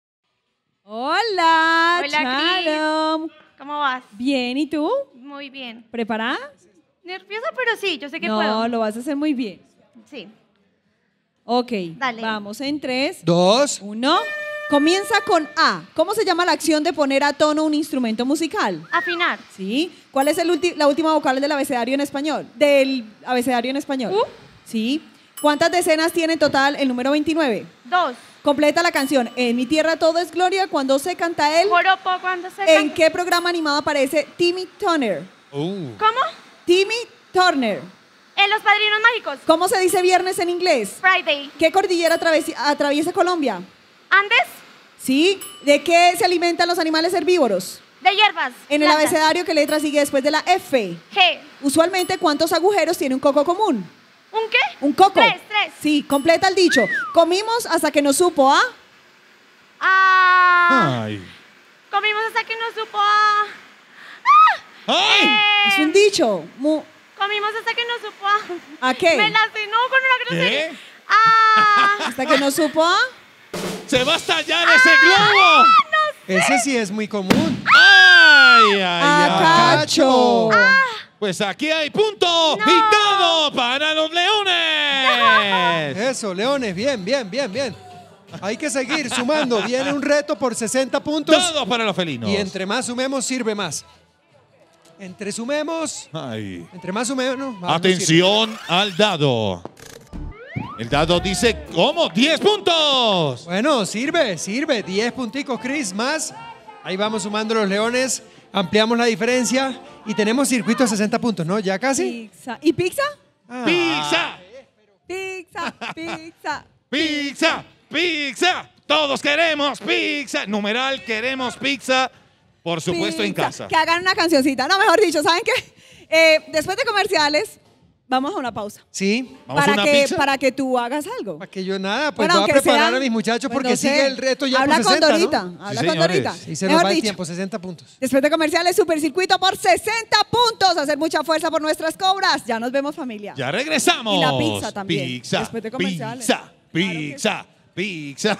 Hola, Hola, Sharon. Cris. ¿Cómo vas? Bien, ¿y tú? Muy bien. ¿Preparada? Nerviosa, pero sí, yo sé que No, puedo. lo vas a hacer muy bien. Sí. Ok, Dale. vamos en 3, 2, 1. Comienza con A. ¿Cómo se llama la acción de poner a tono un instrumento musical? Afinar. Sí. ¿Cuál es la última vocal del abecedario en español? Del abecedario en español. Sí. ¿Cuántas decenas tiene en total el número 29? 2. Completa la canción. En mi tierra todo es gloria cuando se canta él. Joropo cuando se canta. ¿En qué programa animado aparece Timmy Turner? ¿Cómo? Timmy Turner. En Los Padrinos Mágicos. ¿Cómo se dice viernes en inglés? Friday. ¿Qué cordillera atraviesa Colombia? Andes. Sí. ¿De qué se alimentan los animales herbívoros? De hierbas. En el plantas. abecedario, ¿qué letra sigue después de la F? G. Usualmente, ¿cuántos agujeros tiene un coco común? ¿Un qué? Un coco. 3. Sí, completa el dicho. Comimos hasta que nos supo a... Ay. Comimos hasta que nos supo a... ¡Ay! Es un dicho. Comimos hasta que nos supo a... ¿A qué? Me la sé, no, con una grosería. ¿Qué? Hasta que nos supo a... ¡Se va a estallar ese globo! ese sí es muy común. ¡Ay, ay, ay! ¡Cacho! Pues aquí hay punto y todo para los leones. Eso, Leones, bien, bien, bien, bien. Hay que seguir sumando. Viene un reto por 60 puntos. Todo para los felinos. Y entre más sumemos, sirve más. Entre más sumemos. Atención al dado. El dado dice, ¿cómo? ¡10 puntos! Bueno, sirve. 10 punticos, Chris, más. Ahí vamos sumando los leones. Ampliamos la diferencia. Y tenemos circuito de 60 puntos, ¿no? ¿Ya casi? Pizza. ¿Y pizza? ¡Pizza! Pizza, pizza. ¡Pizza! ¡Pizza! Todos queremos pizza. Numeral, queremos pizza. Por supuesto, en Pizza. casa. Que hagan una cancioncita. No, mejor dicho, ¿saben qué? Después de comerciales, vamos a una pausa. Sí. ¿Vamos a una pizza? Para que tú hagas algo. Para que yo nada, pues Bueno, voy a aunque preparar sean- a mis muchachos pues porque no sé. sigue el reto ya Habla por con 60, Dorita. ¿no? Habla Sí, con señores. Dorita. Y se nos Mejor va el dicho. tiempo, 60 puntos. Después de comerciales, Supercircuito por 60 puntos. Hacer mucha fuerza por nuestras cobras. Ya nos vemos, familia. Ya regresamos. Y la pizza también. Pizza, Después de comerciales. pizza, pizza, pizza.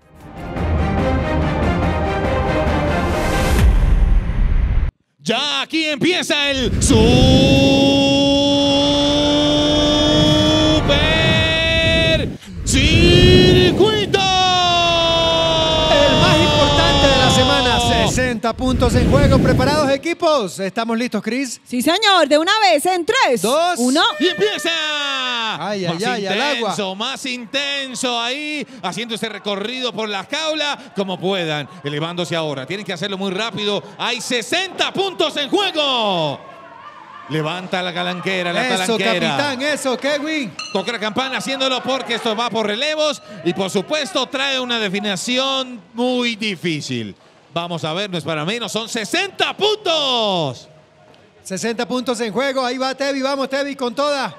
Ya aquí empieza el Super Circuito. El más importante de la semana, 60 puntos en juego. ¿Preparados, equipos? ¿Estamos listos, Chris? Sí, señor. De una vez en 3, 2, 1. Y empieza. Ay, Más ay, al agua. intenso, más intenso ahí, haciendo este recorrido por la jaula como puedan, elevándose ahora. Tienen que hacerlo muy rápido. Hay 60 puntos en juego. Levanta la calanquera, la Eso, talanquera. capitán, eso, Kevin. Toca la campana haciéndolo porque esto va por relevos y por supuesto trae una definición muy difícil. Vamos a ver, no es para menos, son 60 puntos. 60 puntos en juego. Ahí va Tevi, vamos Tevi con toda.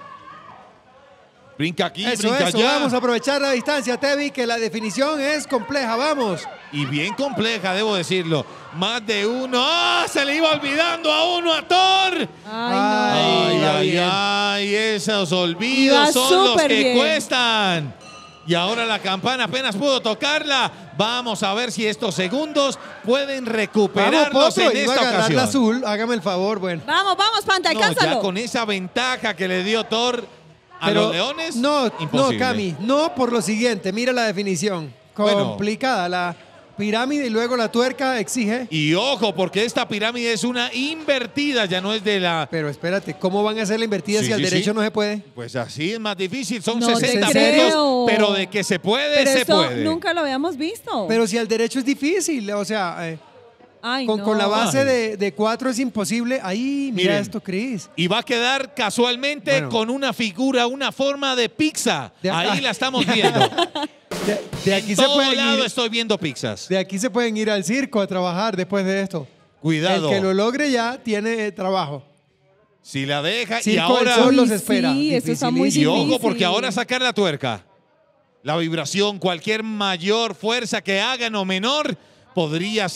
Brinca aquí, Eso, brinca eso, allá. vamos a aprovechar la distancia, Tevi, que la definición es compleja, vamos. Y bien compleja, debo decirlo. Más de uno. ¡Ah! Se le iba olvidando a uno a Thor. Ay, Ay, bien. ay, esos Iba olvidos son los súper que bien. cuestan. Y ahora la campana apenas pudo tocarla. Vamos a ver si estos segundos pueden Vamos, recuperarlos Potro, en iba a esta agarrar ocasión. la azul, hágame el favor, bueno. Vamos, Panta, No, alcánzalo. ya con esa ventaja que le dio Thor a Pero los leones, no, imposible. no, Cami, no por lo siguiente, mira la definición. Bueno. Complicada, la pirámide y luego la tuerca exige. Y ojo, porque esta pirámide es una invertida, ya no es de la... Pero espérate, ¿cómo van a hacer la invertida Sí, si al sí, derecho sí. no se puede? Pues así es más difícil, son No te 60 creo. puntos, pero de que se puede, Pero se eso puede. nunca lo habíamos visto. Pero si al derecho es difícil, o sea, Ay, con, no. con la base Ay. de 4 es imposible. Ahí, mira Miren. esto, Chris. Y va a quedar casualmente Bueno. con una figura, una forma de pizza. De- Ahí la estamos viendo. De aquí En se todo pueden lado ir, estoy viendo pizzas. de aquí se pueden ir al circo a trabajar después de esto. Cuidado. El que lo logre ya tiene trabajo. Si la deja y Circo del ahora... Sol los Uy, espera. sí, eso está muy Y ojo, difícil. porque ahora sacar la tuerca. La vibración, cualquier mayor fuerza que hagan o menor, podría ser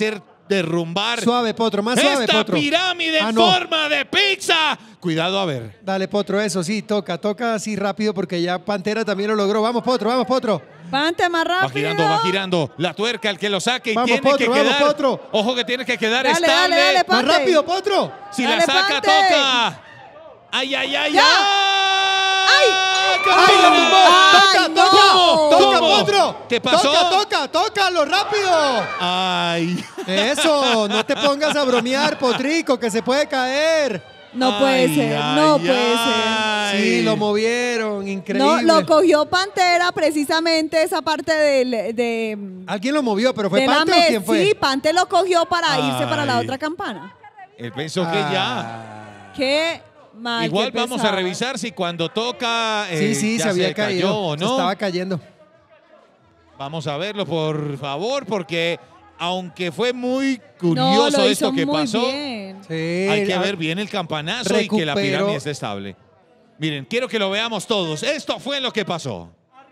derrumbar Suave, Potro, más suave, esta Potro. pirámide en no. forma de pizza. Cuidado, a ver. Dale, Potro, eso sí, toca así rápido porque ya Pantera también lo logró. Vamos, Potro. Pante más rápido. Va girando. La tuerca, el que lo saque y Vamos, tiene Potro, que vamos, quedar. Potro. Ojo que tiene que quedar Dale, estable. dale, Pante. Más rápido, Potro. Si Dale, la saca, Pante. toca. ¡Ay, ay, ay, Ya. ay! ¡Ay, lo tumbó! Ay, ¡Toca, ¿Cómo? Potro! ¿Qué pasó? ¡Tócalo rápido! ¡Ay! Eso, no te pongas a bromear, Potrico, que se puede caer. No puede ser, no puede ser. Sí, lo movieron, increíble. No, lo cogió Pantera precisamente esa parte de Alguien lo movió, pero ¿fue de la Pante o mesa. quién fue? Sí, Pante lo cogió para irse para la Ay. otra campana. Él pensó que ya. Qué mal. Igual qué vamos a pesado. revisar si cuando toca. Sí, ya se había cayó caído. o Se no. estaba cayendo. Vamos a verlo, por favor, porque aunque fue muy No, curioso lo esto hizo que muy pasó, bien. Sí, hay que ver bien el campanazo y que la recuperó. pirámide esté estable. Miren, quiero que lo veamos todos. Esto fue lo que pasó.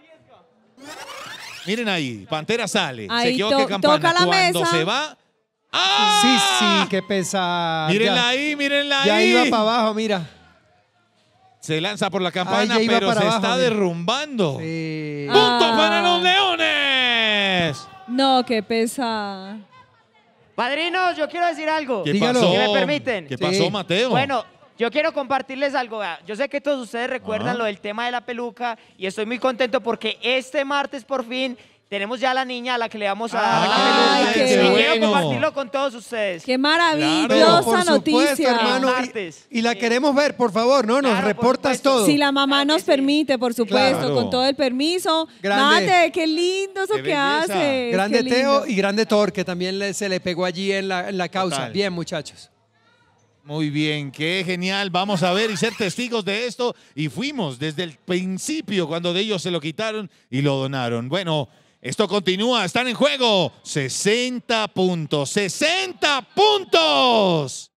Miren ahí, Pantera sale, se Ahí equivoca campana. toca la Cuando mesa. se va, ¡ah! Sí, qué pesada. Mírenla ahí, mírenla Ya ahí. iba para abajo, mira. Se lanza por la campana, ya iba pero para se abajo, está mira. derrumbando. Sí. ¡Punto para los Leones! No, qué pesada. Padrinos, yo quiero decir algo. ¿Qué Dígalo. pasó? ¿Si me permiten? ¿Qué Sí. pasó, Mateo? Bueno, yo quiero compartirles algo. Vea. Yo sé que todos ustedes recuerdan lo del tema de la peluca y estoy muy contento porque este martes por fin tenemos ya a la niña a la que le vamos a dar la Ay, peluca. qué Y quiero bueno. compartirlo con todos ustedes. Qué Pero maravillosa por supuesto, noticia. hermano. Martes. Y la queremos ver, por favor, ¿no? Nos Claro, por reportas supuesto. todo. Si la mamá Claro que nos sí. permite, por supuesto, Claro. con todo el permiso. Grande. Mate, qué lindo eso Qué que belleza. hace. Grande qué lindo. Teo y grande Thor, que también se le pegó allí en la causa. Total. Bien, muchachos. Muy bien, qué genial. Vamos a ver y ser testigos de esto. Y fuimos desde el principio cuando de ellos se lo quitaron y lo donaron. Bueno, esto continúa. Están en juego 60 puntos. 60 puntos.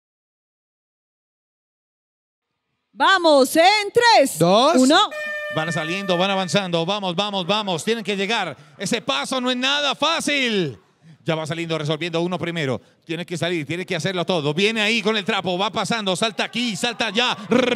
Vamos en 3, Dos. 1. Van saliendo, van avanzando. Vamos, vamos, vamos. Tienen que llegar. Ese paso no es nada fácil. Ya va saliendo, resolviendo uno primero. Tiene que salir, tiene que hacerlo todo. Viene ahí con el trapo, va pasando, salta aquí, salta allá.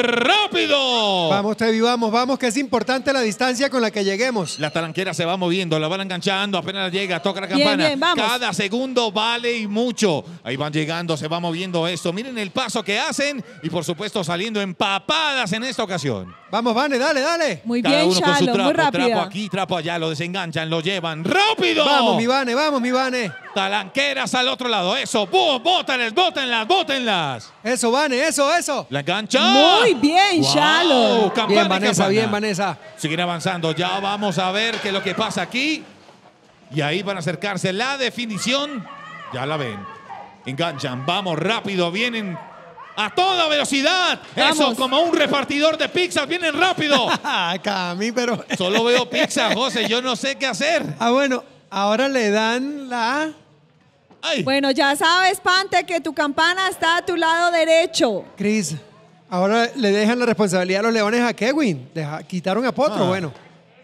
¡Rápido! Vamos, Tevi, vamos, que es importante la distancia con la que lleguemos. La talanquera se va moviendo, la van enganchando, apenas llega, toca la Bien, campana. bien, vamos. Cada segundo vale y mucho. Ahí van llegando, se va moviendo esto. Miren el paso que hacen y por supuesto saliendo empapadas en esta ocasión. Vamos, Vane, dale. Muy Cada bien, uno con su Shalom, muy trapo, trapo rápida. aquí, trapo allá, lo desenganchan, lo llevan. ¡Rápido! Vamos, mi Vane. Talanqueras al otro lado, eso. ¡Bótenlas, bótenlas, bótenlas! Eso, Vane, eso. La engancha. Muy bien, Wow, Shalom. campana Bien, y Vanessa, campana. bien, Vanessa. Siguen avanzando. Ya vamos a ver qué es lo que pasa aquí. Y ahí van a acercarse. La definición. Ya la ven. Enganchan. Vamos rápido. Vienen a toda velocidad. Eso, Vamos. como un repartidor de pizzas. Vienen rápido. Cami, pero... Solo veo pizza, José. Yo no sé qué hacer. bueno, ahora le dan la... Ay. Bueno, ya sabes, Pante, que tu campana está a tu lado derecho. Cris, ahora le dejan la responsabilidad a los Leones a Kevin. Quitaron a Potro, Ah. bueno.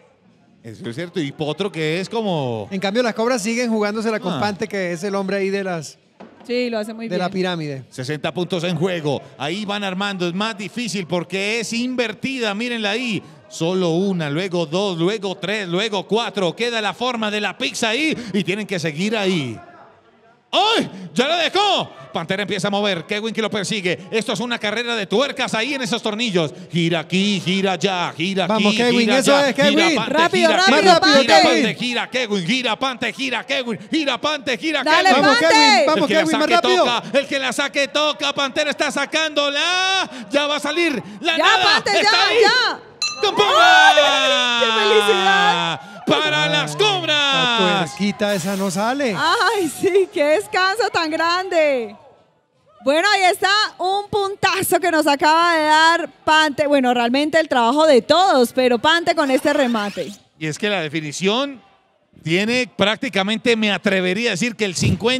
Eso es cierto. Y Potro, que es como... En cambio, las Cobras siguen jugándosela con Ah. Pante, que es el hombre ahí de Sí, lo hace muy bien. la pirámide. 60 puntos en juego. Ahí van armando. Es más difícil porque es invertida. Mírenla ahí. Solo una, luego dos, luego tres, luego cuatro. Queda la forma de la pizza ahí y tienen que seguir ahí. ¡Ay! ¡Ya la dejó! Pantera empieza a mover. Kevin que lo persigue. Esto es una carrera de tuercas ahí en esos tornillos. Gira aquí, gira allá, gira aquí, Vamos, Kevin, gira eso allá. es, Kevin. Gira Pante, Rápido, gira rápido, Kevin, Pante. gira Pante, gira Kevin, gira Pante, gira Kevin, gira Pante, gira Dale, Kevin. Vamos, Pante. Kevin, vamos, El que la Kevin, más saque rápido. toca, el que la saque toca, Pantera está sacándola, ya va a salir la Ya, nada, Pante, está ya, ahí. ya. ¡Campana! ¡Qué felicidad! ¡Para las La Cobras! puerquita esa no sale. Ay, sí, qué descanso tan grande. Bueno, ahí está un puntazo que nos acaba de dar Pante. Bueno, realmente el trabajo de todos, pero Pante con este remate. Y es que la definición tiene prácticamente, me atrevería a decir que el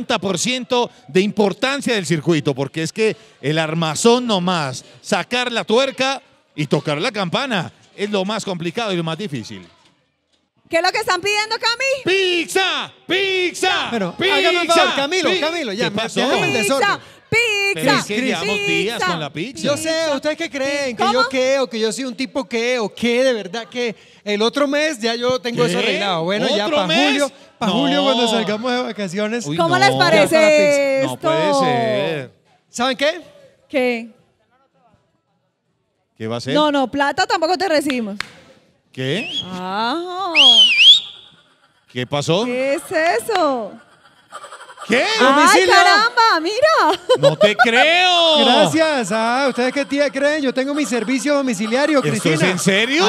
50% de importancia del circuito, porque es que el armazón nomás, sacar la tuerca y tocar la campana es lo más complicado y lo más difícil. ¿Qué es lo que están pidiendo, Cami? ¡Pizza! ¡Pizza! Bueno, ¡Pizza! hágame un favor, Camilo, ¡Pizza! Camilo, ya. ¿Qué pasó? Déjame el desorden. Pero es Pizza. que llevamos días con la pizza. Yo sé, ¿ustedes qué creen? ¿Que ¿Cómo? yo qué? ¿O que yo soy un tipo qué? ¿O qué? De verdad que el otro mes ya yo tengo ¿Qué? eso arreglado. Bueno, ya ¿Otro para mes? julio, No. cuando salgamos de vacaciones. Uy, ¿Cómo no. les parece No esto? puede ser. ¿Saben qué? ¿Qué? ¿Qué va a ser? No, plata tampoco te recibimos. ¿Qué? Ah, ¿Qué pasó? ¿qué es eso? ¿Qué? ¡Ay, Domicilio. caramba! ¡Mira! ¡No te creo! Gracias. ¿Ustedes qué tía creen? Yo tengo mi servicio domiciliario, ¿Esto Cristina. es en serio?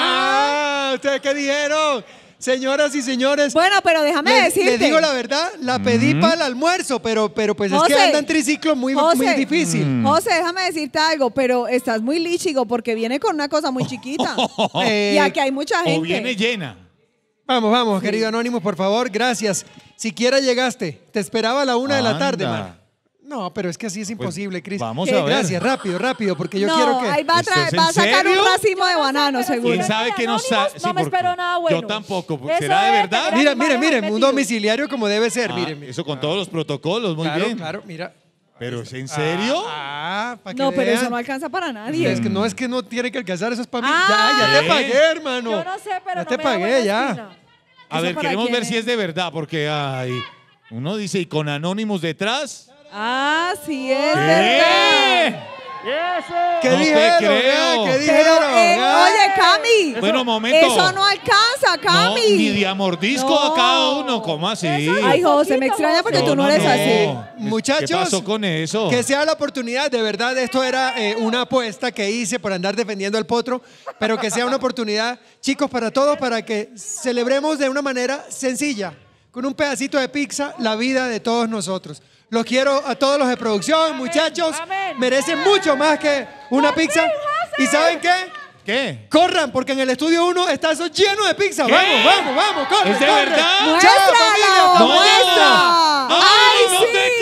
Ay, ¿ustedes qué dijeron? Señoras y señores. Bueno, pero déjame decirte. Les digo la verdad, la pedí para el almuerzo, pero pues es José, que anda en triciclo muy difícil. José, déjame decirte algo, pero estás muy líchigo porque viene con una cosa muy chiquita. Y aquí hay mucha gente. O viene llena. Vamos, querido Anónimo, por favor, gracias. Siquiera llegaste, te esperaba a la 1 de la tarde, Anda. man. No, pero es que así es imposible, Cris. vamos a ver. Gracias, rápido, porque yo no, quiero que... ahí va a, ¿Esto es en va a sacar serio? un racimo de bananos, seguro. ¿Quién sabe que nos sa- No me porque espero nada bueno. Yo tampoco. Eso ¿Será de es verdad? tener Miren, un metido. domiciliario como debe ser, Ah, miren. Eso con todos los protocolos, muy bien. Claro, mira. ¿Pero es en serio? Para que No, pero vean. eso no alcanza para nadie. Es que no tiene que alcanzar, eso es para mí. Ah. Ya te ¿Qué? pagué, hermano. Yo no sé, pero Ya no te me da pagué, buena ya. espina. A ¿Eso ver, para queremos quién ver es? si es de verdad, porque ay, uno dice, ¿y con Anónimos detrás? Ah, sí es ¿Qué? verdad. ¿Qué No te dijeron? creo. ¿Qué Pero, dijeron? oye, Cami. Bueno, momento. Eso no alcanza, Cami. No, ni de amordisco No. a cada uno, ¿cómo así? Ay, José, me extraña porque tú no eres así. Muchachos, ¿Qué pasó con eso? Que sea la oportunidad, de verdad, esto era una apuesta que hice por andar defendiendo al potro, pero que sea una oportunidad, chicos, para todos, para que celebremos de una manera sencilla, con un pedacito de pizza, la vida de todos nosotros. Los quiero a todos los de producción, muchachos, merecen mucho más que una pizza. ¿Y saben qué? ¿Qué? Corran, porque en el estudio 1 está eso lleno de pizza. ¿Qué? Vamos, corre, ¿Es de corre. verdad? ¡Chao, familia! ¡No! ¡Muestra! ¡Ay, no sí! te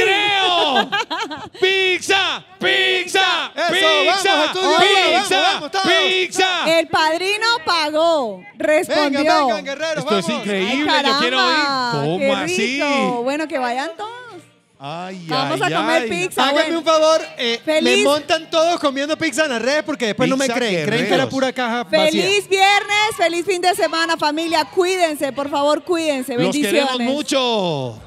creo! ¡Pizza! ¡Pizza! Eso, ¡Pizza! vamos, estudio, ¡Pizza! vamos, todos. ¡Pizza! El padrino pagó, respondió. Vengan, guerreros, Esto es vamos. increíble, Ay, yo quiero ir. caramba, ¿Cómo qué así? rico. Bueno, que vayan todos. Ay, Vamos ay, a comer ay. pizza. Háganme Bueno. un favor, Feliz- me montan todos comiendo pizza en las redes porque después no me Pizza creen. Creen que era guerreros. pura caja vacía. Feliz viernes, feliz fin de semana, familia. Cuídense, por favor, cuídense. Los Bendiciones. queremos mucho.